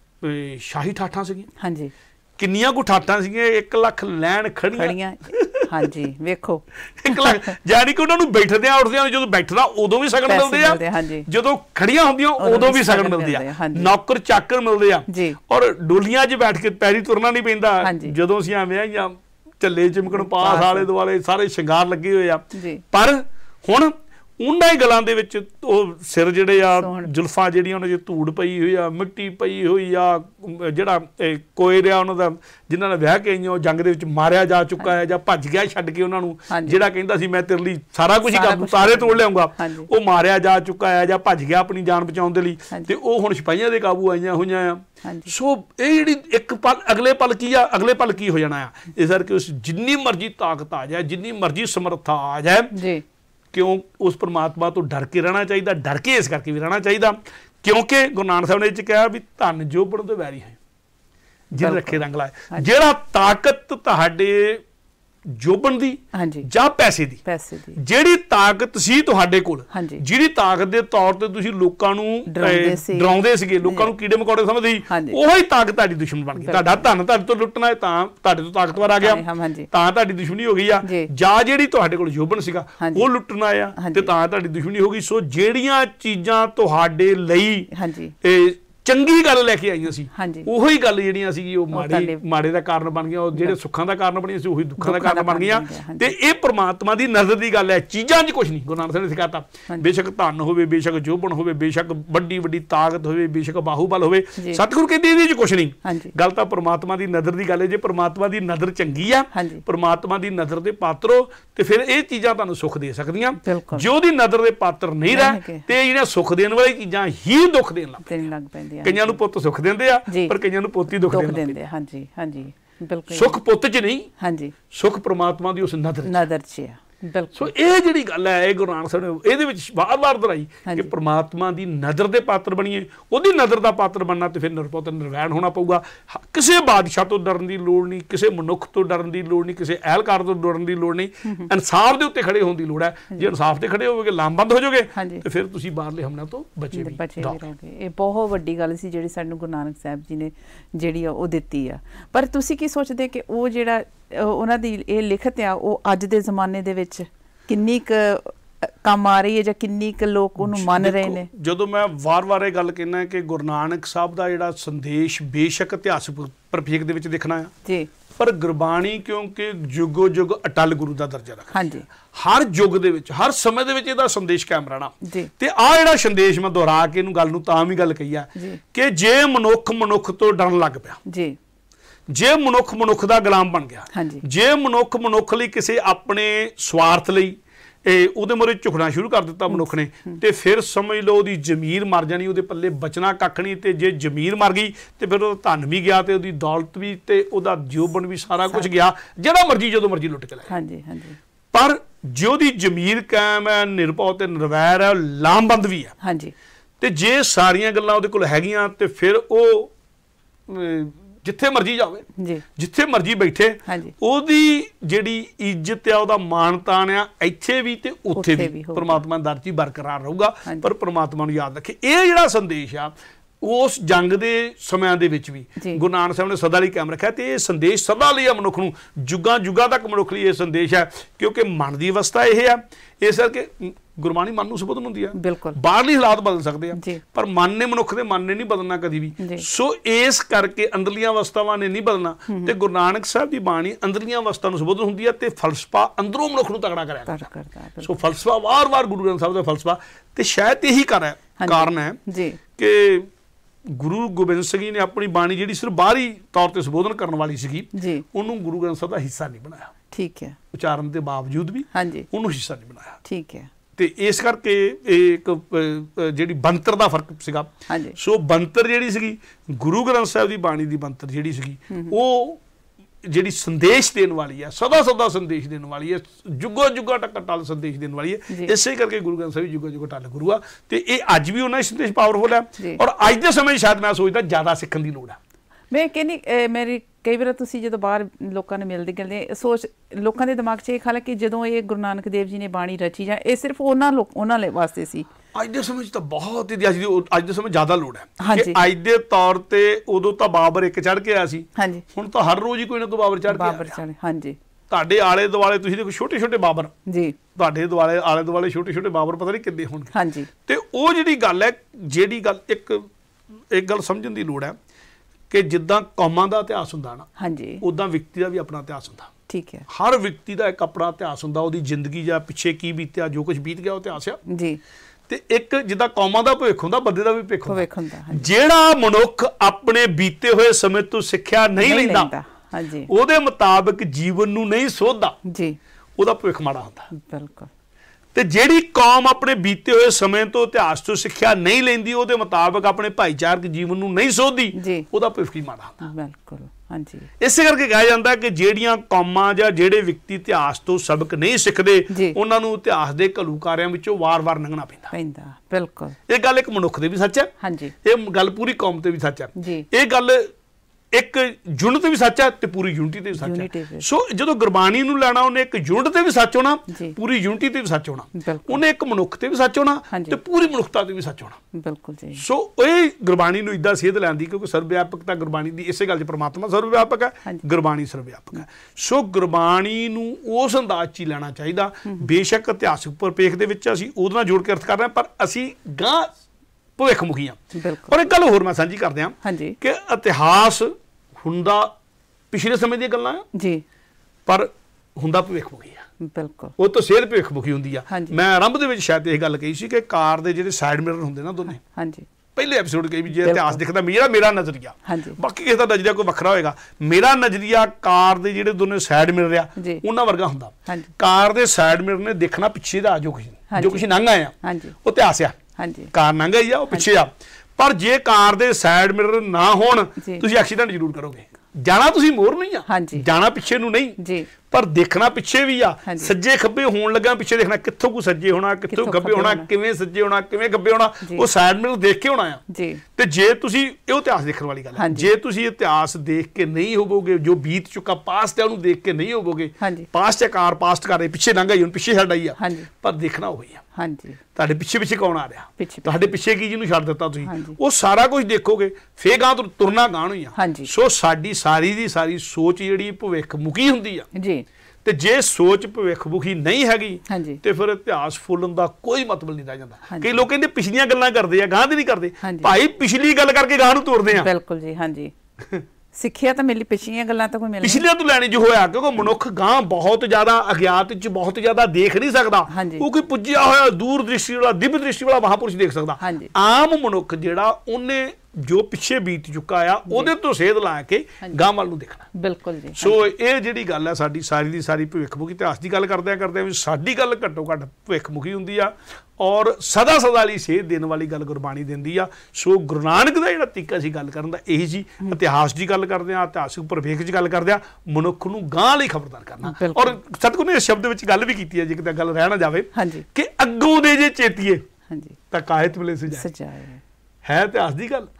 ਸ਼ਾਹੀ ਠਾਠਾਂ ਸੀਗੀਆਂ। ਹਾਂਜੀ, ਕਿੰਨੀਆਂ ਕੁ ਠਾਠਾਂ ਸੀਗੀਆਂ, 1 ਲੱਖ ਲੈਣ ਖੜੀਆਂ। ਹਾਂਜੀ, ਵੇਖੋ 1 ਲੱਖ, ਯਾਨੀ ਕਿ ਉਹਨਾਂ ਨੂੰ ਬੈਠਦਿਆਂ ਉੱਠਦਿਆਂ, ਜਦੋਂ ਬੈਠਦਾ ਉਦੋਂ ਵੀ ਸਗਨ ਮਿਲਦੇ ਆ, ਜਦੋਂ ਖੜੀਆਂ ਹੁੰਦੀਆਂ ਉਦੋਂ ਵੀ ਸਗਨ ਮਿਲਦੇ ਆ, ਨੌਕਰ ਚਾਕਰ ਮਿਲਦੇ ਆ। ਔਰ ਡੋਲੀਆਂ 'ਚ ਬੈਠ ਕੇ ਪੈਰੀ ਤੁਰਨਾ ਨਹੀਂ ਪੈਂਦਾ। ਜਦੋਂ ਅਸੀਂ ਆਵੇਂ ਜਾਂ ਝੱਲੇ ਚਿਮਕਣ ਪਾਸ, ਆਲੇ ਦੁਆਲੇ ਸਾਰੇ ਸ਼ਿੰਗਾਰ ਲੱਗੇ ਹੋਏ ਆ। ਪਰ ਹੁਣ ਉਹਨਾਂ ਹੀ ਗਲਾਂ ਦੇ ਵਿੱਚ ਉਹ ਸਿਰ ਜਿਹੜੇ ਆ ਜ਼ੁਲਫਾਂ ਜਿਹੜੀਆਂ ਉਹਨਾਂ 'ਚ ਧੂੜ ਪਈ ਹੋਈ ਆ, ਮਿੱਟੀ ਪਈ ਹੋਈ ਆ, ਜਿਹੜਾ ਕੋਇਰ ਆ ਉਹਨਾਂ ਦਾ ਜਿਨ੍ਹਾਂ ਨੇ ਵਿਆਹ ਕੇ ਆਈਆਂ ਉਹ ਜੰਗ ਦੇ ਵਿੱਚ ਮਾਰਿਆ ਜਾ ਚੁੱਕਾ ਹੈ ਜਾਂ ਭੱਜ ਗਿਆ ਛੱਡ ਕੇ ਉਹਨਾਂ ਨੂੰ, ਜਿਹੜਾ ਕਹਿੰਦਾ ਸੀ ਮੈਂ ਤੇਰੇ ਲਈ ਸਾਰਾ ਕੁਝ ਹੀ ਕਰ ਦੂੰ, ਤਾਰੇ ਤੋੜ ਲਿਆਉਂਗਾ, ਉਹ ਮਾਰਿਆ ਜਾ ਚੁੱਕਾ ਹੈ ਜਾਂ ਭੱਜ ਗਿਆ ਆਪਣੀ ਜਾਨ ਬਚਾਉਣ ਦੇ ਲਈ, ਤੇ ਉਹ ਹੁਣ ਸਿਪਾਹੀਆਂ ਦੇ ਕਾਬੂ ਆਈਆਂ ਹੋਈਆਂ ਆ। ਸੋ ਇਹ ਜਿਹੜੀ ਇੱਕ ਪਲ ਅਗਲੇ ਪਲ ਕੀ ਆ, ਅਗਲੇ ਪਲ ਕੀ ਹੋ ਜਾਣਾ ਆ। ਇਸ ਕਰਕੇ ਉਸ ਜਿੰਨੀ ਮਰਜ਼ੀ ਤਾਕਤ ਆ ਜਾਏ, ਜਿੰਨੀ ਮਰਜ਼ੀ ਸਮਰੱਥਾ ਆ ਜਾਏ, ਕਿਉਂ ਉਸ ਪਰਮਾਤਮਾ ਤੋਂ ਡਰ ਕੇ ਰਹਿਣਾ ਚਾਹੀਦਾ। ਡਰ ਕੇ ਇਸ ਕਰਕੇ ਵੀ ਰਹਿਣਾ ਚਾਹੀਦਾ ਕਿਉਂਕਿ ਗੁਰੂ ਨਾਨਕ ਸਾਹਿਬ ਨੇ ਇਹ 'ਚ ਕਿਹਾ ਵੀ ਧਨ ਜੋਬਨ ਤੋਂ ਵੈਰੀ ਹੈ ਜਿਹਨੇ ਰੱਖੇ ਰੰਗ ਲਾਏ। ਜਿਹੜਾ ਤਾਕਤ ਤੁਹਾਡੇ ਜੋਬਨ ਦੀ ਜਾਂ ਪੈਸੇ ਦੀ, ਜਿਹੜੀ ਤਾਕਤ ਸੀ ਤੁਹਾਡੇ ਕੋਲ, ਜਿਹੜੀ ਤਾਕਤ ਦੇ ਤੌਰ ਤੇ ਤੁਸੀਂ ਲੋਕਾਂ ਨੂੰ ਡਰਾਉਂਦੇ ਸੀਗੇ, ਲੋਕਾਂ ਨੂੰ ਕੀੜੇ ਮਕੌੜੇ ਸਮਝਦੇ ਸੀ, ਉਹੀ ਤਾਕਤ ਤੁਹਾਡੀ ਦੁਸ਼ਮਣ ਬਣ ਗਈ। ਤੁਹਾਡਾ ਧਨ ਤੁਹਾਡੇ ਤੋਂ ਲੁੱਟਣਾ ਹੈ ਤਾਂ ਤੁਹਾਡੇ ਤੋਂ ਤਾਕਤਵਰ ਆ ਗਿਆ, ਤਾਂ ਤੁਹਾਡੀ ਦੁਸ਼ਮਣੀ ਹੋ ਗਈ ਆ। ਜਾਂ ਜਿਹੜੀ ਤੁਹਾਡੇ ਕੋਲ ਜੋਬਨ ਸੀਗਾ ਉਹ ਲੁੱਟਣਾ ਆ ਤੇ ਤਾਂ ਤੁਹਾਡੀ ਦੁਸ਼ਮਣੀ ਹੋ ਗਈ। ਸੋ ਜਿਹੜੀਆਂ ਚੀਜ਼ਾਂ ਤੁਹਾਡੇ ਲਈ ਚੰਗੀ ਗੱਲ ਲੈ ਕੇ ਆਈਆਂ ਸੀ, ਉਹੀ ਗੱਲ ਜਿਹੜੀਆਂ ਸੀ ਉਹ ਮਾੜੇ ਦਾ ਕਾਰਨ ਬਣ ਗਈਆਂ, ਉਹ ਜਿਹੜੇ ਸੁੱਖਾਂ ਦਾ ਕਾਰਨ ਬਣੀਆਂ ਸੀ ਉਹੀ ਦੁੱਖਾਂ ਦਾ ਕਾਰਨ ਬਣ ਗਈਆਂ। ਤੇ ਇਹ ਪ੍ਰਮਾਤਮਾ ਦੀ ਨਜ਼ਰ ਦੀ ਗੱਲ ਹੈ, ਚੀਜ਼ਾਂ 'ਚ ਕੁਛ ਨਹੀਂ। ਗੁਰੂ ਨਾਨਕ ਸਾਹਿਬ ਨੇ ਸਿਖਾਤਾ, ਬੇਸ਼ੱਕ ਧਨ ਹੋਵੇ, ਬੇਸ਼ੱਕ ਜੋਬਨ ਹੋਵੇ, ਬੇਸ਼ੱਕ ਵੱਡੀ ਵੱਡੀ ਤਾਕਤ ਹੋਵੇ, ਬੇਸ਼ੱਕ ਬਾਹੂਬਲ ਹੋਵੇ, ਸਤਿਗੁਰੂ ਕਹਿੰਦੇ ਇਹਦੇ 'ਚ ਕੁਛ ਨਹੀਂ। ਗੱਲ ਤਾਂ ਪ੍ਰਮਾਤਮਾ ਦੀ ਨਜ਼ਰ ਦੀ ਗੱਲ ਹੈ। ਜੇ ਪ੍ਰਮਾਤਮਾ ਦੀ ਨਜ਼ਰ ਚੰਗੀ ਆ, ਪ੍ਰਮਾਤਮਾ ਦੀ ਨਜ਼ਰ ਦੇ ਪਾਤਰ ਹੋ, ਤੇ ਫਿਰ ਇਹ ਚੀਜ਼ਾਂ ਤੁਹਾਨੂੰ ਸੁੱਖ ਦੇ ਸਕਦੀਆਂ। ਜੇ ਉਹਦੀ ਨਜ਼ਰ ਦੇ ਪਾਤਰ ਨਹੀਂ ਰਹੇ ਤੇ ਜਿਹੜੀਆਂ ਸੁੱਖ ਦੇਣ ਵਾਲੀ ਚੀਜ਼ਾਂ ਹੀ ਦੁੱਖ ਦੇਣ ਲੱਗ ਪੈਂਦੀਆਂ। ਕਈਆਂ ਨੂੰ ਪੁੱਤ ਸੁੱਖ ਦਿੰਦੇ ਆ ਪਰ ਕਈਆਂ ਨੂੰ ਪੋਤੀ ਦੁੱਖ ਦਿੰਦੇ। ਹਾਂਜੀ ਹਾਂਜੀ ਬਿਲਕੁਲ। ਸੁੱਖ ਪੁੱਤ 'ਚ ਨਹੀਂ, ਸੁੱਖ ਪ੍ਰਮਾਤਮਾ ਦੀ ਉਸ ਨਜ਼ਰ 'ਚ ਆ। ਸੋ ਇਹ ਜਿਹੜੀ ਗੱਲ ਹੈ ਇਹ ਗੁਰੂ ਨਾਨਕ ਸਾਹਿਬ ਨੇ ਇਹਦੇ ਵਿੱਚ ਵਾਰ-ਵਾਰ ਦੁਹਰਾਈ ਕਿ ਪ੍ਰਮਾਤਮਾ ਦੀ ਨਜ਼ਰ ਦੇ ਪਾਤਰ ਬਣੀਏ। ਉਹਦੀ ਨਜ਼ਰ ਦਾ ਪਾਤਰ ਬਣਨਾ ਤੇ ਫਿਰ ਨਿਰਭਉ ਤੇ ਨਿਰਵੈਣ ਹੋਣਾ ਪਊਗਾ। ਕਿਸੇ ਬਾਦਸ਼ਾਹ ਤੋਂ ਡਰਨ ਦੀ ਲੋੜ ਨਹੀਂ, ਕਿਸੇ ਮਨੁੱਖ ਤੋਂ ਡਰਨ ਦੀ ਲੋੜ ਨਹੀਂ, ਕਿਸੇ ਅਹਿਲਕਾਰ ਤੋਂ ਡਰਨ ਦੀ ਲੋੜ ਨਹੀਂ। ਇਨਸਾਫ ਦੇ ਉੱਤੇ ਖੜੇ ਹੋਣ ਦੀ ਲੋੜ ਹੈ। ਜੇ ਇਨਸਾਫ ਤੇ ਖੜੇ ਹੋਵੋਗੇ, ਲਾਮਬੰਦ ਹੋ ਜਾਓਗੇ ਤੇ ਫਿਰ ਤੁਸੀਂ ਬਾਹਰਲੇ ਹਮਲਿਆਂ ਤੋਂ ਬਚੇ ਵੀ ਰਹੋਗੇ। ਇਹ ਬਹੁਤ ਵੱਡੀ ਗੱਲ ਸੀ ਜਿਹੜੀ ਸਾਨੂੰ ਗੁਰੂ ਨਾਨਕ ਸਾਹਿਬ ਜੀ ਨੇ ਜਿਹੜੀ ਆ ਉਹ ਦਿੱਤੀ ਆ। ਪਰ ਤੁਸੀਂ ਕੀ ਸੋਚਦੇ ਕਿ ਉਹ ਜਿਹੜਾ ਉਹਨਾਂ ਦੀ ਇਹ ਲਿਖਤ ਆ ਉਹ ਅੱਜ ਦੇ ਜ਼ਮਾਨੇ ਦੇ ਵਿੱਚ ਕਿੰਨੀ ਕੁ ਕੰਮ ਆ ਰਹੀ ਹੈ ਜਾਂ ਕਿੰਨੀ ਕੁ ਲੋਕ ਉਹਨੂੰ ਮੰਨ ਰਹੇ ਨੇ? ਜਦੋਂ ਮੈਂ ਵਾਰ-ਵਾਰ ਇਹ ਗੱਲ ਕਹਿਣਾ ਕਿ ਗੁਰੂ ਨਾਨਕ ਸਾਹਿਬ ਦਾ ਜਿਹੜਾ ਸੰਦੇਸ਼ ਬੇਸ਼ੱਕ ਇਤਿਹਾਸਕ ਪ੍ਰਪੇਖ ਦੇ ਵਿੱਚ ਦੇਖਣਾ ਆ ਜੀ, ਪਰ ਗੁਰਬਾਣੀ ਕਿਉਂਕਿ ਜੁਗੋ ਜੁਗ ਅਟਲ ਗੁਰੂ ਦਾ ਦਰਜਾ ਰੱਖਦੀ ਹੈ। ਹਰ ਯੁੱਗ ਦੇ ਵਿੱਚ, ਹਰ ਸਮੇਂ ਦੇ ਵਿੱਚ ਇਹਦਾ ਸੰਦੇਸ਼ ਕਾਇਮ ਰਹਿਣਾ। ਤੇ ਆਹ ਜਿਹੜਾ ਸੰਦੇਸ਼ ਮੈਂ ਦੁਹਰਾ ਕੇ ਇਹਨੂੰ ਗੱਲ ਨੂੰ ਤਾਂ ਵੀ ਗੱਲ ਕਹੀ ਆ ਕਿ ਜੇ ਮਨੁੱਖ ਤੋਂ ਡਰਨ ਲੱਗ ਪਿਆ ਜੀ, ਜੇ ਮਨੁੱਖ ਦਾ ਗੁਲਾਮ ਬਣ ਗਿਆ, ਜੇ ਮਨੁੱਖ ਲਈ ਕਿਸੇ ਆਪਣੇ ਸਵਾਰਥ ਲਈ ਉਹਦੇ ਮੂਹਰੇ ਝੁਕਣਾ ਸ਼ੁਰੂ ਕਰ ਦਿੱਤਾ ਮਨੁੱਖ ਨੇ, ਤੇ ਫਿਰ ਸਮਝ ਲਓ ਉਹਦੀ ਜ਼ਮੀਰ ਮਰ ਜਾਣੀ, ਉਹਦੇ ਪੱਲੇ ਬਚਣਾ ਕੱਖ ਨਹੀਂ। ਤੇ ਜੇ ਜ਼ਮੀਰ ਮਰ ਗਈ ਤੇ ਫਿਰ ਉਹਦਾ ਧਨ ਵੀ ਗਿਆ ਤੇ ਉਹਦੀ ਦੌਲਤ ਵੀ ਤੇ ਉਹਦਾ ਜੀਵਨ ਵੀ ਸਾਰਾ ਕੁਝ ਗਿਆ, ਜਿਹੜਾ ਮਰਜ਼ੀ ਜਦੋਂ ਮਰਜ਼ੀ ਲੁੱਟ ਕੇ ਲੈ। ਪਰ ਜੇ ਉਹਦੀ ਜ਼ਮੀਰ ਕਾਇਮ ਹੈ, ਨਿਰਭਉ ਤੇ ਨਿਰਵੈਰ ਹੈ, ਲਾਮਬੰਦ ਵੀ ਹੈ, ਤੇ ਜੇ ਸਾਰੀਆਂ ਗੱਲਾਂ ਉਹਦੇ ਕੋਲ ਹੈਗੀਆਂ ਤੇ ਫਿਰ ਉਹ ਜਿੱਥੇ ਮਰਜ਼ੀ ਜਾਵੇ, ਜਿੱਥੇ ਮਰਜ਼ੀ ਬੈਠੇ, ਉਹਦੀ ਜਿਹੜੀ ਇੱਜ਼ਤ ਆ, ਉਹਦਾ ਮਾਣ ਤਾਣ ਆ, ਇੱਥੇ ਵੀ ਤੇ ਉੱਥੇ ਵੀ ਪ੍ਰਮਾਤਮਾ ਦਰ 'ਚ ਹੀ ਬਰਕਰਾਰ ਰਹੂਗਾ। ਪਰ ਪ੍ਰਮਾਤਮਾ ਨੂੰ ਯਾਦ ਰੱਖੇ। ਇਹ ਜਿਹੜਾ ਸੰਦੇਸ਼ ਆ ਉਸ ਜੰਗ ਦੇ ਸਮਿਆਂ ਦੇ ਵਿੱਚ ਵੀ ਗੁਰੂ ਨਾਨਕ ਸਾਹਿਬ ਨੇ ਸਦਾ ਲਈ ਕਾਇਮ ਰੱਖਿਆ। ਤੇ ਇਹ ਸੰਦੇਸ਼ ਸਦਾ ਲਈ ਆ ਮਨੁੱਖ ਨੂੰ, ਜੁਗਾਂ ਤੱਕ ਮਨੁੱਖ ਲਈ ਇਹ ਸੰਦੇਸ਼ ਹੈ। ਕਿਉਂਕਿ ਮਨ ਦੀ ਅਵਸਥਾ ਇਹ ਆ, ਇਸ ਕਰਕੇ ਗੁਰਬਾਣੀ ਮਨ ਨੂੰ ਸੰਬੋਧਨ ਹੁੰਦੀ ਆ। ਬਾਹਰਲੀ ਹਾਲਾਤ ਬਦਲ ਸਕਦੇ ਆ ਪਰ ਮਨ ਨੇ, ਮਨੁੱਖ ਦੇ ਮਨ ਨੇ ਨਹੀਂ ਬਦਲਣਾ ਕਦੀ ਵੀ। ਸੋ ਇਸ ਕਰਕੇ ਅੰਦਰਲੀਆਂ ਅਵਸਥਾਵਾਂ ਨੇ ਨਹੀਂ ਬਦਲਣਾ। ਤੇ ਗੁਰੂ ਨਾਨਕ ਸਾਹਿਬ ਦੀ ਬਾਣੀ ਅੰਦਰਲੀਆਂ ਅਵਸਥਾ ਨੂੰ ਸੰਬੋਧਨ ਹੁੰਦੀ ਹੈ ਤੇ ਫਲਸਫਾ ਅੰਦਰੋਂ ਮਨੁੱਖ ਨੂੰ ਤਗੜਾ ਕਰਿਆ ਕਰਦਾ। ਸੋ ਫਲਸਫਾ ਵਾਰ-ਵਾਰ ਗੁਰੂ ਗ੍ਰੰਥ ਸਾਹਿਬ ਦਾ ਫਲਸਫਾ, ਤੇ ਸ਼ਾਇਦ ਇਹੀ ਕਾਰਨ ਹੈ ਕਿ ਗੁਰੂ ਗੋਬਿੰਦ ਸਿੰਘ ਜੀ ਨੇ ਆਪਣੀ ਬਾਣੀ ਜਿਹੜੀ ਸਿਰਫ ਬਾਹਰੀ ਤੌਰ ਤੇ ਸੰਬੋਧਨ ਕਰਨ ਵਾਲੀ ਸੀਗੀ, ਉਹਨੂੰ ਗੁਰੂ ਗ੍ਰੰਥ ਸਾਹਿਬ ਦਾ ਹਿੱਸਾ ਨਹੀਂ ਬਣਾਇਆ। ਠੀਕ ਹੈ, ਉਚਾਰਨ ਦੇ ਬਾਵਜੂਦ ਵੀ ਉਹਨੂੰ ਹਿੱਸਾ ਨਹੀਂ ਬਣਾਇਆ। ਠੀਕ ਹੈ। ਤੇ ਇਸ ਕਰਕੇ ਇਹ ਇੱਕ ਜਿਹੜੀ ਬੰਤਰ ਦਾ ਫਰਕ ਸੀਗਾ। ਸੋ ਬੰਤਰ ਜਿਹੜੀ ਸੀਗੀ ਗੁਰੂ ਗ੍ਰੰਥ ਸਾਹਿਬ ਦੀ ਬਾਣੀ ਦੀ ਬੰਤਰ ਜਿਹੜੀ ਸੀਗੀ ਉਹ ਜਿਹੜੀ ਸੰਦੇਸ਼ ਦੇਣ ਵਾਲੀ ਹੈ, ਸਦਾ ਸੰਦੇਸ਼ ਦੇਣ ਵਾਲੀ ਹੈ, ਜੁਗੋ ਤੱਕ ਅਟਲ ਸੰਦੇਸ਼ ਦੇਣ ਵਾਲੀ ਹੈ। ਇਸੇ ਕਰਕੇ ਗੁਰੂ ਗ੍ਰੰਥ ਸਾਹਿਬ ਜੁਗੋ ਅਟਲ ਗੁਰੂ ਆ। ਤੇ ਇਹ ਅੱਜ ਵੀ ਉਹਨਾਂ ਦਾ ਸੰਦੇਸ਼ ਪਾਵਰਫੁਲ ਹੈ ਔਰ ਅੱਜ ਦੇ ਸਮੇਂ ਸ਼ਾਇਦ ਮੈਂ ਸੋਚਦਾ ਜ਼ਿਆਦਾ ਸਿੱਖਣ ਦੀ ਲੋੜ ਹੈ। ਮੈਂ ਕਹਿੰਦੀ ਮੇਰੀ ਕਈ ਵਾਰ ਤੁਸੀਂ ਜਦੋਂ ਬਾਹਰ ਲੋਕਾਂ ਨੂੰ ਮਿਲਦੇ ਸੋਚ ਲੋਕਾਂ ਦੇ ਦਿਮਾਗ 'ਚ ਇਹ ਖਿਆਲ ਹੈ ਕਿ ਜਦੋਂ ਇਹ ਗੁਰੂ ਨਾਨਕ ਦੇਵ ਜੀ ਨੇ ਬਾਣੀ ਰਚੀ ਜਾਂ ਇਹ ਸਿਰਫ ਉਹਨਾਂ ਵਾਸਤੇ ਸੀ। ਅੱਜ ਦੇ ਸਮੇਂ 'ਚ ਤਾਂ ਬਹੁਤ ਹੀ ਅੱਜ ਦੇ ਸਮੇਂ ਜ਼ਿਆਦਾ ਲੋੜ ਹੈ ਕਿ ਅੱਜ ਦੇ ਤੌਰ ਤੇ ਉਦੋਂ ਤਾਂ ਬਾਬਰ ਇੱਕ ਚੜ੍ਹ ਕੇ ਆਇਆ ਸੀ, ਹੁਣ ਤਾਂ ਹਰ ਰੋਜ਼ ਹੀ ਕੋਈ ਨਾ ਕੋਈ ਬਾਬਰ ਚੜ੍ਹ ਕੇ ਆਇਆ। ਤੁਹਾਡੇ ਆਲੇ ਦੁਆਲੇ ਤੁਸੀਂ ਦੇਖੋ ਛੋਟੇ ਬਾਬਰ ਜੀ, ਤੁਹਾਡੇ ਆਲੇ ਦੁਆਲੇ ਛੋਟੇ ਬਾਬਰ ਪਤਾ ਨਹੀਂ ਕਿੰਨੇ ਹੋਣਗੇ। ਤੇ ਉਹ ਜਿਹੜੀ ਗੱਲ ਹੈ, ਜਿਹੜੀ ਗੱਲ ਇੱਕ ਗੱਲ ਸਮਝਣ ਦੀ ਲੋੜ ਹੈ ਕਿ ਜਿੱਦਾਂ ਕੌਮਾਂ ਦਾ ਇਤਿਹਾਸ ਹੁੰਦਾ ਨਾ, ਉਦਾਂ ਵਿਅਕਤੀ ਦਾ ਵੀ ਆਪਣਾ ਇਤਿਹਾਸ ਹੁੰਦਾ। ਠੀਕ ਹੈ। ਹਰ ਵਿਅਕਤੀ ਦਾ ਇੱਕ ਆਪਣਾ ਇਤਿਹਾਸ ਹੁੰਦਾ, ਉਹਦੀ ਜ਼ਿੰਦਗੀ ਜਾਂ ਪਿੱਛੇ ਕੀ ਬੀਤਿਆ, ਜੋ ਕੁਝ ਬੀਤ ਗਿਆ ਉਹ ਇਤਿਹਾਸ ਆ ਜੀ। ਤੇ ਇੱਕ ਜਿੱਦਾਂ ਕੌਮਾਂ ਦਾ ਭਵਿੱਖ ਹੁੰਦਾ, ਬੰਦੇ ਦਾ ਵੀ ਭਵਿੱਖ ਹੁੰਦਾ। ਜਿਹੜਾ ਮਨੁੱਖ ਆਪਣੇ ਬੀਤੇ ਹੋਏ ਸਮੇਂ ਤੋਂ ਸਿੱਖਿਆ ਨਹੀਂ ਲੈਂਦਾ, ਹਾਂਜੀ, ਉਹਦੇ ਮੁਤਾਬਕ ਜੀਵਨ ਨੂੰ ਨਹੀਂ ਸੋਧਦਾ ਜੀ, ਉਹਦਾ ਭਵਿੱਖ ਮਾੜਾ ਹੁੰਦਾ। ਬਿਲਕੁਲ। ਤੇ ਜਿਹੜੀ ਕੌਮ ਆਪਣੇ ਬੀਤੇ ਹੋਏ ਸਮੇਂ ਤੋਂ ਇਤਿਹਾਸ ਤੋਂ ਸਿੱਖਿਆ ਨਹੀਂ ਲੈਂਦੀ, ਉਹਦੇ ਮੁਤਾਬਕ ਆਪਣੇ ਭਾਈਚਾਰਕ ਜੀਵਨ ਨੂੰ ਨਹੀਂ ਸੋਧਦੀ, ਉਹਦਾ ਭਵਿੱਖ ਮਾੜਾ ਹੁੰਦਾ। ਬਿਲਕੁਲ, ਹਾਂਜੀ। ਇਸੇ ਕਰਕੇ ਕਿਹਾ ਜਾਂਦਾ ਕਿ ਜਿਹੜੀਆਂ ਕੌਮਾਂ ਜਾਂ ਜਿਹੜੇ ਵਿਅਕਤੀ ਇਤਿਹਾਸ ਤੋਂ ਸਬਕ ਨਹੀਂ ਸਿੱਖਦੇ, ਉਹਨਾਂ ਨੂੰ ਇਤਿਹਾਸ ਦੇ ਘਲੂਕਾਰਿਆਂ ਵਿੱਚੋਂ ਵਾਰ-ਵਾਰ ਲੰਘਣਾ ਪੈਂਦਾ। ਬਿਲਕੁਲ। ਇਹ ਗੱਲ ਇੱਕ ਮਨੁੱਖ ਦੇ ਵੀ ਸੱਚ ਹੈ, ਹਾਂਜੀ, ਇਹ ਗੱਲ ਪੂਰੀ ਕੌਮ ਤੇ ਵੀ ਸੱਚ ਹੈ, ਇਹ ਗੱਲ ਇੱਕ ਯੂਨਿਟ ਤੇ ਵੀ ਸੱਚ ਹੈ ਤੇ ਪੂਰੀ ਯੂਨਿਟੀ ਤੇ ਵੀ ਸੱਚ ਹੈ। ਸੋ ਜਦੋਂ ਗੁਰਬਾਣੀ ਨੂੰ ਲੈਣਾ, ਉਹਨੇ ਇੱਕ ਯੂਨਿਟ ਤੇ ਵੀ ਸੱਚ ਹੋਣਾ, ਪੂਰੀ ਯੂਨਿਟੀ ਤੇ ਵੀ ਸੱਚ ਹੋਣਾ, ਉਹਨੇ ਇੱਕ ਮਨੁੱਖ ਤੇ ਵੀ ਸੱਚ ਹੋਣਾ ਤੇ ਪੂਰੀ ਮਨੁੱਖਤਾ ਤੇ ਵੀ ਸੱਚ ਹੋਣਾ। ਬਿਲਕੁਲ ਜੀ। ਸੋ ਇਹ ਗੁਰਬਾਣੀ ਨੂੰ ਇਦਾਂ ਸੇਧ ਲੈਂਦੀ, ਕਿਉਂਕਿ ਸਰਵਵਿਆਪਕਤਾ ਗੁਰਬਾਣੀ ਦੀ ਇਸੇ ਗੱਲ 'ਚ ਪ੍ਰਮਾਤਮਾ ਸਰਵਵਿਆਪਕ ਹੈ, ਗੁਰਬਾਣੀ ਸਰਵਵਿਆਪਕ ਹੈ। ਸੋ ਗੁਰਬਾਣੀ ਨੂੰ ਉਸ ਅੰਦਾਜ਼ 'ਚ ਹੀ ਲੈਣਾ ਚਾਹੀਦਾ। ਬੇਸ਼ੱਕ ਇਤਿਹਾਸਕ ਪਰਿਪੇਖ ਦੇ ਵਿੱਚ ਅਸੀਂ ਉਹਦੇ ਨਾਲ ਜੋੜ ਕੇ ਅਰਥ ਕਰ ਰਹੇ ਹਾਂ, ਪਰ ਅਸੀਂ ਗਾਂ ਭਵਿੱਖ ਮੁਖੀ ਹਾਂ। ਪਰ ਇੱਕ ਗੱਲ ਹੋਰ ਮੈਂ ਸਾਂਝੀ ਕਰਦੇ ਹਾਂ ਕਿ ਇਤਿਹਾਸ ਹੁੰਦਾ ਪਿਛਲੇ ਸਮੇਂ ਦੀਆਂ ਗੱਲਾਂ ਜੀ, ਪਰ ਹੁੰਦਾ ਭਵਿੱਖ ਮੁਖੀ ਆ। ਬਿਲਕੁਲ, ਉਹ ਤੋਂ ਸੇਧ ਭਵਿੱਖ ਮੁਖੀ ਹੁੰਦੀ ਆ। ਮੈਂ ਆਰੰਭ ਦੇ ਵਿੱਚ ਸ਼ਾਇਦ ਇਹ ਗੱਲ ਕਹੀ ਸੀ ਕਿ ਕਾਰ ਦੇ ਜਿਹੜੇ ਸਾਈਡ ਮਿਰਰ ਹੁੰਦੇ ਨਾ ਦੋਨੇ, ਹਾਂਜੀ, ਪਹਿਲੇ ਐਪੀਸੋਡ ਕਹੀ ਵੀ ਜੇ ਇਤਿਹਾਸ ਦਿਖਦਾ ਮੇਰਾ ਨਜ਼ਰੀਆ, ਬਾਕੀ ਕਿਸੇ ਦਾ ਨਜ਼ਰੀਆ ਕੋਈ ਵੱਖਰਾ ਹੋਏਗਾ, ਮੇਰਾ ਨਜ਼ਰੀਆ ਕਾਰ ਦੇ ਜਿਹੜੇ ਦੋਨੇ ਸਾਈਡ ਮਿਰਰ ਆ ਉਹਨਾਂ ਵਰਗਾ ਹੁੰਦਾ। ਕਾਰ ਦੇ ਸਾਈਡ ਮਿਰਰ ਨੇ ਦੇਖਣਾ ਪਿੱਛੇ ਦਾ ਜੋ ਕੁਝ ਲੰਘ ਆਇਆ, ਉਹ ਇਤਿਹਾਸ ਆ। ਕਾਰ ਲੰਘ ਆਈ ਆ, ਉਹ ਪਿੱਛੇ ਆ। ਪਰ ਜੇ ਕਾਰ ਦੇ ਸਾਈਡ ਮਿਰਰ ਨਾ ਹੋਣ, ਤੁਸੀਂ ਐਕਸੀਡੈਂਟ ਜ਼ਰੂਰ ਕਰੋਗੇ। ਜਾਣਾ ਤੁਸੀਂ ਮੋਰ ਨੂੰ ਹੀ ਆ, ਜਾਣਾ ਪਿੱਛੇ ਨੂੰ ਨਹੀਂ, ਪਰ ਦੇਖਣਾ ਪਿੱਛੇ ਵੀ ਆ। ਸੱਜੇ ਖੱਬੇ ਹੋਣ ਲੱਗਾ ਪਿੱਛੇ ਦੇਖਣਾ, ਕਿੱਥੋਂ ਕੋ ਸੱਜੇ ਹੋਣਾ, ਕਿੱਥੋਂ ਖੱਬੇ ਹੋਣਾ, ਕਿਵੇਂ ਸੱਜੇ ਹੋਣਾ, ਕਿਵੇਂ ਖੱਬੇ ਹੋਣਾ, ਉਹ ਸਾਈਡ ਮਿਰਰ ਦੇਖ ਕੇ ਹੋਣਾ ਆ। ਤੇ ਜੇ ਤੁਸੀਂ ਇਹ ਇਤਿਹਾਸ ਦੇਖਣ ਵਾਲੀ ਗੱਲ ਹੈ, ਜੇ ਤੁਸੀਂ ਇਤਿਹਾਸ ਦੇਖ ਕੇ ਨਹੀਂ ਹੋਵੋਗੇ, ਜੋ ਬੀਤ ਚੁੱਕਾ ਪਾਸਟ ਹੈ ਉਹਨੂੰ ਦੇਖ ਕੇ ਨਹੀਂ ਹੋਵੋਗੇ, ਪਾਸਟ ਹੈ, ਕਾਰ ਪਾਸਟ ਕਰ ਰਹੀ, ਪਿੱਛੇ ਲੰਘ ਆਈ, ਹੁਣ ਪਿੱਛੇ ਛੱਡ ਆਈ ਆ, ਪਰ ਦੇਖਣਾ ਉਹੀ ਆ। ਤੁਹਾਡੇ ਪਿੱਛੇ ਕੌਣ ਆ ਰਿਹਾ, ਤੁਹਾਡੇ ਪਿੱਛੇ ਕੀ ਜਿਹਨੂੰ ਛੱਡ ਦਿੱਤਾ ਤੁਸੀਂ, ਉਹ ਸਾਰਾ ਕੁਝ ਦੇਖੋਗੇ, ਫੇਰ ਗਾਂ ਤੁਰਨਾ ਗਾਂ ਨੂੰ ਹੀ ਆ। ਸੋ ਸਾਡੀ ਸਾਰੀ ਦੀ ਸਾਰੀ ਸੋਚ ਜਿਹੜੀ ਭਵਿੱਖ ਮੁਖੀ ਹੁੰਦੀ ਆ ਜੀ, ਤੇ ਜੇ ਸੋਚ ਭਵਿੱਖ ਮੁਖੀ ਨਹੀਂ ਹੈਗੀ ਤੇ ਫਿਰ ਇਤਿਹਾਸ ਫੁੱਲਣ ਦਾ ਕੋਈ ਮਤਲਬ ਨਹੀਂ ਰਹਿ ਜਾਂਦਾ। ਕਈ ਲੋਕ ਕਹਿੰਦੇ ਪਿਛਲੀਆਂ ਗੱਲਾਂ ਕਰਦੇ ਆ, ਗਾਂ ਦੀ ਨਹੀਂ ਕਰਦੇ। ਭਾਈ ਪਿਛਲੀ ਗੱਲ ਕਰਕੇ ਗਾਂ ਨੂੰ ਤੋਰਦੇ ਆ। ਬਿਲਕੁਲ ਜੀ, ਹਾਂਜੀ। ਸਿੱਖਿਆ ਤਾਂ ਮਿਲੀ, ਪਿਛਲੀਆਂ ਗੱਲਾਂ ਤਾਂ ਕੋਈ ਮਿਲਣੀ, ਪਿਛਲੀਆਂ ਤੋਂ ਲੈਣੀ ਜੋ ਹੋਇਆ, ਕਿਉਂਕਿ ਮਨੁੱਖ ਗਾਂ ਬਹੁਤ ਜ਼ਿਆਦਾ ਅਗਿਆਤ ਚ ਬਹੁਤ ਜ਼ਿਆਦਾ ਦੇਖ ਨਹੀਂ ਸਕਦਾ। ਉਹ ਕੋਈ ਪੁੱਜਿਆ ਹੋਇਆ ਦੂਰ ਦ੍ਰਿਸ਼ਟੀ ਵਾਲਾ, ਦਿਵ ਦ੍ਰਿਸ਼ਟੀ ਵਾਲਾ ਮਹਾਂਪੁਰਸ਼ ਦੇਖ ਸਕਦਾ। ਆਮ ਮਨੁੱਖ ਜਿਹੜਾ ਉਹਨੇ ਜੋ ਪਿੱਛੇ ਬੀਤ ਚੁੱਕਾ ਆ, ਉਹਦੇ ਤੋਂ ਸੇਧ ਲਾ ਕੇ ਗਾਂ ਵੱਲ ਨੂੰ ਦੇਖਣਾ। ਬਿਲਕੁਲ ਜੀ। ਸੋ ਇਹ ਜਿਹੜੀ ਗੱਲ ਹੈ ਸਾਡੀ ਸਾਰੀ ਦੀ ਸਾਰੀ ਭਵਿੱਖ ਮੁਖੀ ਇਤਿਹਾਸ ਦੀ ਗੱਲ ਕਰਦਿਆਂ ਵੀ ਸਾਡੀ ਗੱਲ ਘੱਟੋ ਘੱਟ ਭਵਿੱਖ ਮੁਖੀ ਹੁੰਦੀ ਆ, ਔਰ ਸਦਾ ਲਈ ਸੇਧ ਦੇਣ ਵਾਲੀ ਗੱਲ ਗੁਰਬਾਣੀ ਦਿੰਦੀ ਆ। ਸੋ ਗੁਰੂ ਨਾਨਕ ਦਾ ਜਿਹੜਾ ਤਰੀਕਾ ਸੀ ਗੱਲ ਕਰਨ ਦਾ ਇਹੀ ਜੀ, ਇਤਿਹਾਸ ਦੀ ਗੱਲ ਕਰਦੇ ਆ, ਇਤਿਹਾਸਕ ਪਰਿਪੇਖ 'ਚ ਗੱਲ ਕਰਦੇ ਆ, ਮਨੁੱਖ ਨੂੰ ਗਾਂ ਲਈ ਖਬਰਦਾਰ ਕਰਨਾ। ਔਰ ਸਤਿਗੁਰੂ ਨੇ ਇਸ ਸ਼ਬਦ ਵਿੱਚ ਗੱਲ ਵੀ ਕੀਤੀ ਹੈ, ਜੇ ਕਿਤੇ ਗੱਲ ਰਹਿ ਨਾ ਜਾਵੇ, ਕਿ ਅੱਗੋਂ ਦੇ ਜੇ ਚੇਤੀਏ ਤਾਂ ਕਾਇਤ ਵੇਲੇ ਸਜਾਏ। ਹੈ ਇਤਿਹਾਸ ਦੀ ਗੱਲ,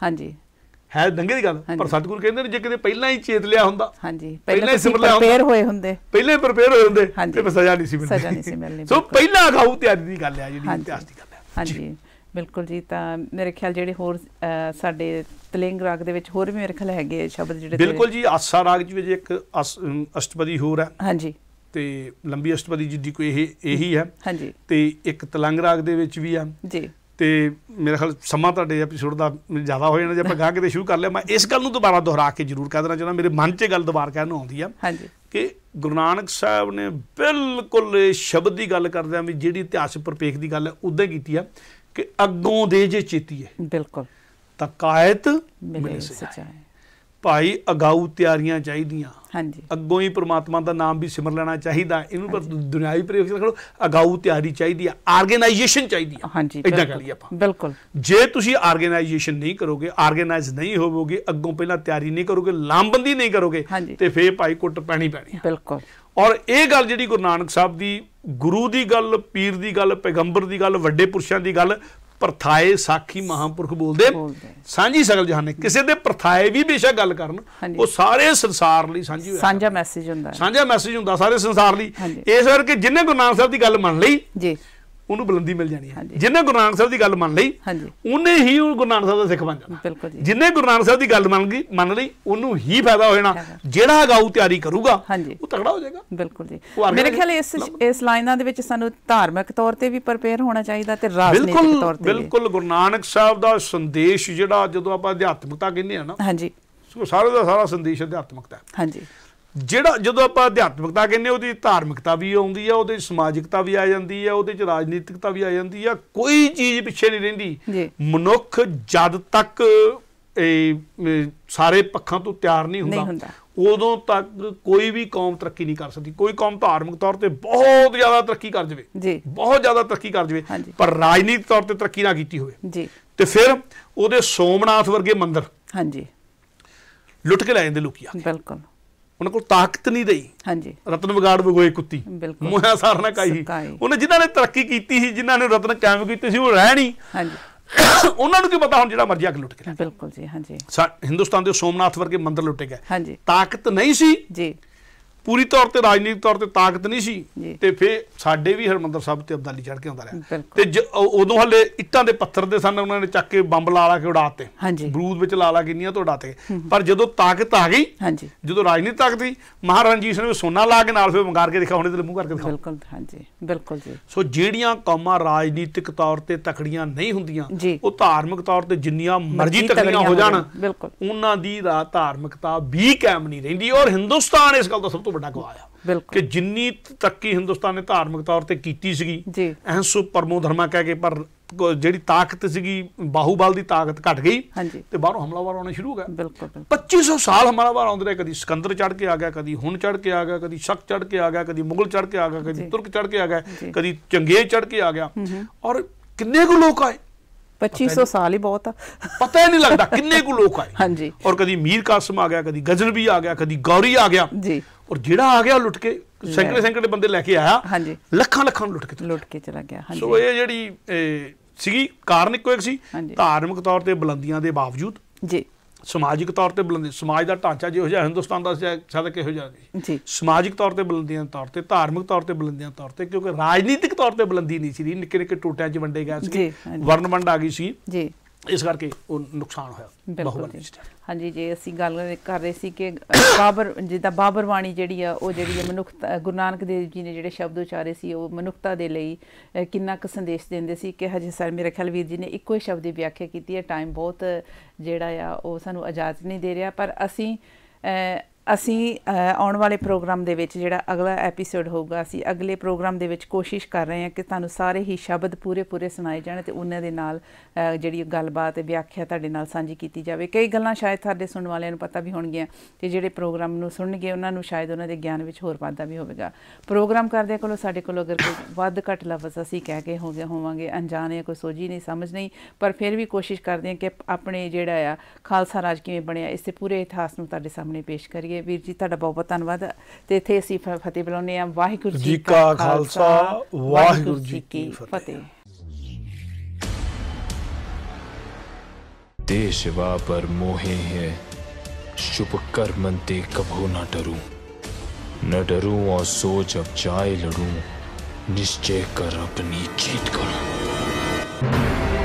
ਹੈ ਦੰਗੇ ਦੀ ਗੱਲ, ਪਰ ਸਤਿਗੁਰੂ ਕਹਿੰਦੇ ਨੇ ਜੇ ਕਿਤੇ ਪਹਿਲਾਂ ਹੀ ਚੇਤ ਲਿਆ ਹੁੰਦਾ, ਪਹਿਲਾਂ ਹੀ ਸਿਮਰ ਲਿਆ ਹੁੰਦਾ, ਪਹਿਲਾਂ ਹੀ ਪ੍ਰਪੇਅਰ ਹੋਏ ਹੁੰਦੇ ਤੇ ਸਜ਼ਾ ਨਹੀਂ ਸੀ ਮਿਲਣੀ। ਸੋ ਪਹਿਲਾਂ ਅਗਾਊ ਤਿਆਰੀ ਦੀ ਗੱਲ ਹੈ ਜਿਹੜੀ ਇਤਿਹਾਸ ਦੀ ਗੱਲ ਹੈ। ਹਾਂਜੀ, ਬਿਲਕੁਲ ਜੀ। ਤਾਂ ਮੇਰੇ ਖਿਆਲ ਜਿਹੜੇ ਹੋਰ ਸਾਡੇ ਤਲਿੰਗ ਰਾਗ ਦੇ ਵਿੱਚ ਹੋਰ ਵੀ ਮੇਰੇ ਖਿਆਲ ਹੈਗੇ ਸ਼ਬਦ ਜਿਹੜੇ, ਬਿਲਕੁਲ ਜੀ। ਆਸਾ ਰਾਗ ਵਿੱਚ ਇੱਕ ਅਸ਼ਟਪਦੀ ਹੋਰ ਹੈ, ਹਾਂਜੀ, ਤੇ ਲੰਬੀ ਅਸ਼ਟਪਦੀ ਜਿਹਦੀ ਕੋਈ ਇਹੀ ਹੈ, ਹਾਂਜੀ, ਤੇ ਇੱਕ ਤਲੰਗ ਰਾਗ ਦੇ ਵਿੱਚ ਵੀ ਆ ਜੀ। ਤੇ ਮੇਰੇ ਖਿਆਲ ਸਮਾਂ ਤੁਹਾਡੇ ਐਪੀਸੋਡ ਦਾ ਜ਼ਿਆਦਾ ਹੋ ਜਾਣਾ ਜੇ ਆਪਾਂ ਗਾਂ ਕਿਤੇ ਸ਼ੁਰੂ ਕਰ ਲਿਆ। ਮੈਂ ਇਸ ਗੱਲ ਨੂੰ ਦੁਬਾਰਾ ਦੁਹਰਾ ਕੇ ਜ਼ਰੂਰ ਕਹਿ ਦੇਣਾ ਚਾਹੁੰਦਾ, ਮੇਰੇ ਮਨ 'ਚ ਗੱਲ ਦੁਬਾਰਾ ਕਹਿਣ ਨੂੰ ਆਉਂਦੀ ਆ ਕਿ ਗੁਰੂ ਨਾਨਕ ਸਾਹਿਬ ਨੇ ਬਿਲਕੁਲ ਸ਼ਬਦ ਦੀ ਗੱਲ ਕਰਦਿਆਂ ਵੀ ਜਿਹੜੀ ਇਤਿਹਾਸਕ ਪਰਿਪੇਖ ਦੀ ਗੱਲ ਹੈ ਉੱਦਾਂ ਕੀਤੀ ਆ ਕਿ ਅੱਗੋਂ ਦੇ ਜੇ ਚੇਤੀਏ, ਬਿਲਕੁਲ, ਤਾਂ ਕਾਇਤ ਮਿਲੇ ਸਜਾਏ। ਭਾਈ ਅਗਾਊ ਤਿਆਰੀਆਂ ਚਾਹੀਦੀਆਂ, ਹਾਂਜੀ, ਅੱਗੋਂ ਹੀ ਪ੍ਰਮਾਤਮਾ ਦਾ ਨਾਮ ਵੀ ਸਿਮਰ ਲੈਣਾ ਚਾਹੀਦਾ। ਇਹਨੂੰ ਪਰ ਦੁਨਿਆਵੀ ਪ੍ਰੇਖ ਰੱਖੋ, ਅਗਾਊ ਤਿਆਰੀ ਚਾਹੀਦੀ ਆ, ਆਰਗੇਨਾਈਜੇਸ਼ਨ ਚਾਹੀਦੀ ਆ, ਹਾਂਜੀ, ਇਦਾਂ ਕਹ ਲਈਏ ਆਪਾਂ। ਬਿਲਕੁਲ, ਜੇ ਤੁਸੀਂ ਆਰਗੇਨਾਈਜੇਸ਼ਨ ਨਹੀਂ ਕਰੋਗੇ, ਆਰਗੇਨਾਈਜ਼ ਨਹੀਂ ਹੋਵੋਗੇ, ਅੱਗੋਂ ਪਹਿਲਾਂ ਤਿਆਰੀ ਨਹੀਂ ਕਰੋਗੇ, ਲਾਮਬੰਦੀ ਨਹੀਂ ਕਰੋਗੇ, ਤੇ ਫੇਰ ਭਾਈ ਕੁੱਟ ਪੈਣੀ ਪੈਣੀ। ਬਿਲਕੁਲ। ਔਰ ਇਹ ਗੱਲ ਜਿਹੜੀ ਗੁਰੂ ਨਾਨਕ ਸਾਹਿਬ ਦੀ, ਗੁਰੂ ਦੀ ਗੱਲ, ਪੀਰ ਦੀ ਗੱਲ, ਪੈਗੰਬਰ ਦੀ ਗੱਲ, ਵੱਡੇ ਪੁਰਸ਼ਾਂ ਦੀ ਗੱਲ, ਪ੍ਰਥਾਏ ਸਾਖੀ ਮਹਾਂਪੁਰਖ ਬੋਲਦੇ ਸਾਂਝੀ ਸਗਲ ਜਹਾਨੇ। ਕਿਸੇ ਦੇ ਪ੍ਰਥਾਏ ਵੀ ਬੇਸ਼ੱਕ ਗੱਲ ਕਰਨ, ਉਹ ਸਾਰੇ ਸੰਸਾਰ ਲਈ ਸਾਂਝੀ, ਸਾਂਝਾ ਮੈਸੇਜ ਹੁੰਦਾ ਸਾਰੇ ਸੰਸਾਰ ਲਈ। ਇਸ ਕਰਕੇ ਜਿਹਨੇ ਗੁਰੂ ਨਾਨਕ ਸਾਹਿਬ ਦੀ ਗੱਲ ਮੰਨ ਲਈ ਜੀ, ਉਹਨੂੰ ਬੁਲੰਦੀ ਮਿਲ ਜਾਣੀ ਹੈ। ਜਿਹਨੇ ਗੁਰੂ ਨਾਨਕ ਸਾਹਿਬ ਦੀ ਗੱਲ ਮੰਨ ਲਈ, ਉਹਨੇ ਹੀ ਗੁਰੂ ਨਾਨਕ ਸਾਹਿਬ ਦਾ ਸਿੱਖ ਬਣ ਜਾਣਾ। ਜਿਹਨੇ ਗੁਰੂ ਨਾਨਕ ਸਾਹਿਬ ਦੀ ਗੱਲ ਮੰਨ ਲਈ, ਉਹਨੂੰ ਹੀ ਫਾਇਦਾ ਹੋ ਜਾਣਾ। ਜਿਹੜਾ ਅਗਾਊ ਤਿਆਰੀ ਕਰੂਗਾ ਉਹ ਤਗੜਾ ਹੋ ਜਾਏਗਾ। ਬਿਲਕੁਲ ਜੀ। ਮੇਰੇ ਖਿਆਲ ਇਸ ਲਾਈਨਾਂ ਦੇ ਵਿੱਚ ਸਾਨੂੰ ਧਾਰਮਿਕ ਤੌਰ ਤੇ ਵੀ ਪ੍ਰਪੇਅਰ ਹੋਣਾ ਚਾਹੀਦਾ ਤੇ ਰਾਜਨੀਤਿਕ ਤੌਰ ਤੇ। ਬਿਲਕੁਲ। ਗੁਰੂ ਨਾਨਕ ਸਾਹਿਬ ਦਾ ਸੰਦੇਸ਼ ਜਿਹੜਾ, ਜਦੋਂ ਆਪਾਂ ਅਧਿਆਤਮਿਕਤਾ ਕਹਿੰਦੇ ਆ ਨਾ, ਹਾਂਜੀ, ਸਾਰਾ ਦਾ ਸਾਰਾ ਸੰਦੇਸ਼ ਅਧਿਆਤਮਿਕਤਾ ਹੈ। ਹਾਂਜੀ। ਜਿਹੜਾ ਜਦੋਂ ਆਪਾਂ ਅਧਿਆਤਮਿਕਤਾ ਕਹਿੰਦੇ ਉਹਦੀ ਧਾਰਮਿਕਤਾ ਵੀ ਆਉਂਦੀ ਆ, ਉਹਦੇ ਸਮਾਜਿਕਤਾ ਵੀ ਆ ਜਾਂਦੀ ਆ, ਉਹਦੇ ਚ ਰਾਜਨੀਤਿਕਤਾ ਵੀ ਆ ਜਾਂਦੀ ਆ, ਕੋਈ ਚੀਜ਼ ਪਿੱਛੇ ਨਹੀਂ ਰਹਿੰਦੀ। ਮਨੁੱਖ ਜਦ ਤੱਕ ਸਾਰੇ ਪੱਖਾਂ ਤੋਂ ਤਿਆਰ ਨਹੀਂ ਹੁੰਦਾ ਉਦੋਂ ਤੱਕ ਕੋਈ ਵੀ ਕੌਮ ਤਰੱਕੀ ਨਹੀਂ ਕਰ ਸਕਦੀ। ਕੋਈ ਕੌਮ ਧਾਰਮਿਕ ਤੌਰ ਤੇ ਬਹੁਤ ਜ਼ਿਆਦਾ ਤਰੱਕੀ ਕਰ ਜਾਵੇ, ਬਹੁਤ ਜ਼ਿਆਦਾ ਤਰੱਕੀ ਕਰ ਜਾਵੇ, ਪਰ ਰਾਜਨੀਤਿਕ ਤੌਰ ਤੇ ਤਰੱਕੀ ਨਾ ਕੀਤੀ ਹੋਵੇ ਤੇ ਫਿਰ ਉਹਦੇ ਸੋਮਨਾਥ ਵਰਗੇ ਮੰਦਿਰ ਲੁੱਟ ਕੇ ਲੈ ਜਾਂਦੇ ਲੋਕੀ ਆ। ਬਿਲਕੁਲ ਉਹਨਾਂ ਕੋਲ ਤਾਕਤ ਨਹੀਂ ਰਹੀ। ਹਾਂਜੀ, ਰਤਨ ਵਿਗਾੜ ਵਿਗੋਏ ਕੁੱਤੀ ਮੋਹਿਆ ਸਾਰਨਾ ਕਾਈ। ਉਹਨੇ ਜਿਨ੍ਹਾਂ ਨੇ ਤਰੱਕੀ ਕੀਤੀ ਸੀ, ਜਿਨ੍ਹਾਂ ਨੇ ਰਤਨ ਕਾਇਮ ਕੀਤੇ ਸੀ, ਉਹ ਰਹਿ ਨਹੀਂ। ਉਹਨਾਂ ਨੂੰ ਕੀ ਪਤਾ ਹੁਣ ਜਿਹੜਾ ਮਰਜ਼ੀ ਆ ਕੇ ਲੁੱਟ ਕੇ। ਬਿਲਕੁਲ ਜੀ। ਹਾਂਜੀ, ਹਿੰਦੁਸਤਾਨ ਦੇ ਸੋਮਨਾਥ ਵਰਗੇ ਮੰਦਿਰ ਲੁੱਟੇ ਗਏ। ਹਾਂਜੀ, ਤਾਕਤ ਨਹੀਂ ਸੀ ਜੀ, ਪੂਰੀ ਤੌਰ ਤੇ ਰਾਜਨੀਤਿਕ ਤੌਰ ਤੇ ਤਾਕਤ ਨਹੀਂ ਸੀ ਤੇ ਫਿਰ ਸਾਡੇ ਵੀ ਹਰਮੰਦਰ ਸਾਹਿਬ ਤੇ ਅਬਦਾਲੀ ਚੜ ਕੇ ਆਉਂਦਾ ਰਿਹਾ ਤੇ ਉਦੋਂ ਹਲੇ ਇੱਟਾਂ ਦੇ ਪੱਥਰ ਦੇ ਸਨ, ਉਹਨਾਂ ਨੇ ਚੱਕ ਕੇ ਬੰਬ ਲਾ ਕੇ ਉਡਾਤੇ, ਬਰੂਦ ਵਿੱਚ ਲਾ ਕਿੰਨੀਆਂ ਤੋਂ ਉਡਾਤੇ। ਪਰ ਜਦੋਂ ਤਾਕਤ ਆ ਗਈ, ਜਦੋਂ ਰਾਜਨੀਤਿਕ ਤਾਕਤ ਸੀ, ਮਹਾਰਾਜਾ ਰਣਜੀਤ ਸਿੰਘ ਨੇ ਸੋਨਾ ਲਾ ਕੇ ਨਾਲ ਫਿਰ ਵੰਗਾਰ ਕੇ ਦਿਖਾ, ਉਹਨੇ ਤੇ ਮੂੰਹ ਕਰਕੇ ਦਿਖਾ। ਬਿਲਕੁਲ। ਹਾਂਜੀ, ਬਿਲਕੁਲ ਜੀ। ਸੋ ਜਿਹੜੀਆਂ ਕੌਮਾਂ ਰਾਜਨੀਤਿਕ ਤੌਰ ਤੇ ਤਕੜੀਆਂ ਨਹੀਂ ਹੁੰਦੀਆਂ, ਉਹ ਧਾਰਮਿਕ ਤੌਰ ਤੇ ਜਿੰਨੀਆਂ ਮਰਜ਼ੀ ਤਕੜੀਆਂ ਹੋ ਜਾਣ, ਉਹਨਾਂ ਦੀ ਧਾਰਮਿਕਤਾ ਵੀ ਕਾਇਮ ਨਹੀਂ ਰਹਿੰਦੀ। ਔਰ ਹਿੰਦੁਸਤਾਨ ਇਸ ਗੱਲ ਦਾ ਸਭ ਤੋਂ ਵੱਡਾ ਗਵਾਹ ਆ ਕਿ ਜਿੰਨੀ ਤਰੱਕੀ ਹਿੰਦੁਸਤਾਨ ਨੇ ਧਾਰਮਿਕ ਤੌਰ ਤੇ ਕੀਤੀ ਸੀਗੀ, ਅਹਿੰਸਾ ਪਰਮੋ ਧਰਮਾ ਕਹਿ ਕੇ, ਪਰ ਜਿਹੜੀ ਤਾਕਤ ਸੀਗੀ, ਬਾਹੂਬਲ ਦੀ ਤਾਕਤ ਘਟ ਗਈ ਤੇ ਬਾਹਰੋਂ ਹਮਲਾਵਰ ਆਉਣੇ ਸ਼ੁਰੂ ਹੋ ਗਏ। ਬਿਲਕੁਲ। 2500 ਸਾਲ ਹਮਲਾਵਰ ਆਉਂਦੇ ਰਹੇ, ਕਦੀ ਸਿਕੰਦਰ ਚੜ ਕੇ ਆ ਗਿਆ, ਕਦੀ ਹੁਣ ਚੜ ਕੇ ਆ ਗਿਆ, ਕਦੀ ਸ਼ਕ ਚੜ ਕੇ ਆ ਗਿਆ, ਕਦੀ ਮੁਗਲ ਚੜ ਕੇ ਆ ਗਿਆ, ਕਦੀ ਤੁਰਕ ਚੜ ਕੇ ਆ ਗਿਆ, ਕਦੀ ਚੰਗੇਜ਼ ਚੜ ਕੇ ਆ ਗਿਆ। ਔਰ ਕਿੰਨੇ ਕੁ ਲੋਕ ਆਏ, 2500 ਸਾਲ ਹੀ ਬਹੁਤ ਆ, ਪਤਾ ਹੀ ਨਹੀਂ ਲੱਗਦਾ ਕਿੰਨੇ ਕੁ ਲੋਕ ਆਏ। ਹਾਂਜੀ, ਔਰ ਕਦੀ ਮੀਰ ਕਾਸਿਮ ਆ ਗਿਆ, ਕਦੀ ਗਜ਼ਨਵੀ ਆ ਗਿਆ, ਕਦੀ ਗੌਰੀ ਆ ਗਿਆ ਜੀ। ਔਰ ਜਿਹੜਾ ਆ ਗਿਆ ਲੁੱਟ ਕੇ ਸੈਂਕੜੇ ਬੰਦੇ ਲੈ ਕੇ ਆਇਆ, ਲੱਖਾਂ ਨੂੰ ਲੁੱਟ ਕੇ ਚਲਾ ਗਿਆ। ਸੋ ਇਹ ਜਿਹੜੀ ਸੀਗੀ ਕਾਰਨ ਇੱਕੋ ਇੱਕ ਸੀ, ਧਾਰਮਿਕ ਤੌਰ ਤੇ ਬੁਲੰਦੀਆਂ ਦੇ ਬਾਵਜੂਦ ਜੀ ਸਮਾਜਿਕ ਤੌਰ ਤੇ ਬੁਲੰਦੀ, ਸਮਾਜ ਦਾ ਢਾਂਚਾ ਜਿਹੋ ਜਿਹਾ ਹਿੰਦੁਸਤਾਨ ਦਾ ਸ਼ਾਇਦ ਕਿਹੋ ਜਿਹਾ ਜੀ, ਸਮਾਜਿਕ ਤੌਰ ਤੇ ਬੁਲੰਦੀਆਂ ਤੌਰ ਤੇ, ਧਾਰਮਿਕ ਤੌਰ ਤੇ ਬੁਲੰਦੀਆਂ ਤੌਰ ਤੇ, ਕਿਉਂਕਿ ਰਾਜਨੀਤਿਕ ਤੌਰ ਤੇ ਬੁਲੰਦੀ ਨਹੀਂ ਸੀ, ਨਿੱਕੇ ਨਿੱਕੇ ਟੋਟਿਆਂ 'ਚ ਵੰਡੇ ਗਏ ਸੀ, ਵਰਨ ਵੰਡ ਆ ਗਈ ਸੀ ਜੀ, ਇਸ ਕਰਕੇ ਉਹ ਨੁਕਸਾਨ ਹੋਇਆ। ਹਾਂਜੀ, ਜੇ ਅਸੀਂ ਗੱਲ ਕਰ ਰਹੇ ਸੀ ਕਿ ਬਾਬਰ, ਜਿੱਦਾਂ ਬਾਬਰ ਬਾਣੀ ਜਿਹੜੀ ਆ, ਉਹ ਜਿਹੜੀ ਮਨੁੱਖਤਾ, ਗੁਰੂ ਨਾਨਕ ਦੇਵ ਜੀ ਨੇ ਜਿਹੜੇ ਸ਼ਬਦ ਉਚਾਰੇ ਸੀ, ਉਹ ਮਨੁੱਖਤਾ ਦੇ ਲਈ ਕਿੰਨਾ ਕੁ ਸੰਦੇਸ਼ ਦਿੰਦੇ ਸੀ ਕਿ ਹਜੇ ਸਰ ਮੇਰੇ ਖਿਆਲ ਵੀਰ ਜੀ ਨੇ ਇੱਕੋ ਹੀ ਸ਼ਬਦ ਦੀ ਵਿਆਖਿਆ ਕੀਤੀ ਹੈ। ਟਾਈਮ ਬਹੁਤ ਜਿਹੜਾ ਆ ਉਹ ਸਾਨੂੰ ਇਜਾਜ਼ਤ ਨਹੀਂ ਦੇ ਰਿਹਾ, ਪਰ ਅਸੀਂ ਆਉਣ ਵਾਲੇ ਪ੍ਰੋਗਰਾਮ ਦੇ ਵਿੱਚ ਜਿਹੜਾ ਅਗਲਾ ਐਪੀਸੋਡ ਹੋਊਗਾ, ਅਸੀਂ ਅਗਲੇ ਪ੍ਰੋਗਰਾਮ ਦੇ ਵਿੱਚ ਕੋਸ਼ਿਸ਼ ਕਰ ਰਹੇ ਹਾਂ ਕਿ ਤੁਹਾਨੂੰ ਸਾਰੇ ਹੀ ਸ਼ਬਦ ਪੂਰੇ ਸੁਣਾਏ ਜਾਣ ਅਤੇ ਉਹਨਾਂ ਦੇ ਨਾਲ ਜਿਹੜੀ ਗੱਲਬਾਤ ਵਿਆਖਿਆ ਤੁਹਾਡੇ ਨਾਲ ਸਾਂਝੀ ਕੀਤੀ ਜਾਵੇ। ਕਈ ਗੱਲਾਂ ਸ਼ਾਇਦ ਸਾਡੇ ਸੁਣਨ ਵਾਲਿਆਂ ਨੂੰ ਪਤਾ ਵੀ ਹੋਣਗੀਆਂ ਅਤੇ ਜਿਹੜੇ ਪ੍ਰੋਗਰਾਮ ਨੂੰ ਸੁਣਨਗੇ ਉਹਨਾਂ ਨੂੰ ਸ਼ਾਇਦ ਉਹਨਾਂ ਦੇ ਗਿਆਨ ਵਿੱਚ ਹੋਰ ਵਾਧਾ ਵੀ ਹੋਵੇਗਾ। ਪ੍ਰੋਗਰਾਮ ਕਰਦਿਆਂ ਕੋਲੋਂ ਸਾਡੇ ਕੋਲ ਅਗਰ ਕੋਈ ਵੱਧ ਘੱਟ ਲਫ਼ਜ਼ ਅਸੀਂ ਕਹਿ ਕੇ ਹੋਵਾਂਗੇ ਅਣਜਾਣ ਜਾਂ ਕੋਈ ਸੋਝੀ ਨਹੀਂ, ਸਮਝ ਨਹੀਂ, ਪਰ ਫਿਰ ਵੀ ਕੋਸ਼ਿਸ਼ ਕਰਦੇ ਹਾਂ ਕਿ ਆਪਣੇ ਜਿਹੜਾ ਆ ਖਾਲਸਾ ਰਾਜ ਕਿਵੇਂ ਬਣਿਆ, ਇਸ ਦੇ ਪੂਰੇ ਇਤਿਹਾਸ ਨੂੰ ਤੁਹਾਡੇ ਸਾਹਮਣੇ ਪੇਸ਼ ਕਰੀਏ। ਵੀਰ ਜੀ ਤੁਹਾਡਾ ਬਹੁਤ ਬਹੁਤ ਧੰਨਵਾਦ ਤੇ ਇੱਥੇ ਅਸੀਂ ਫਤਿਹ ਬੁਲਾਉਂਦੇ ਹਾਂ। ਵਾਹਿਗੁਰੂ ਜੀ ਕਾ ਖਾਲਸਾ, ਵਾਹਿਗੁਰੂ ਜੀ ਕੀ ਫਤਿਹ। देश शिवा पर मोहे है, शुभ कर्म ते कभू न डरूं और सोच अब जाए लड़ूं, निश्चय कर अपनी जीत करूं।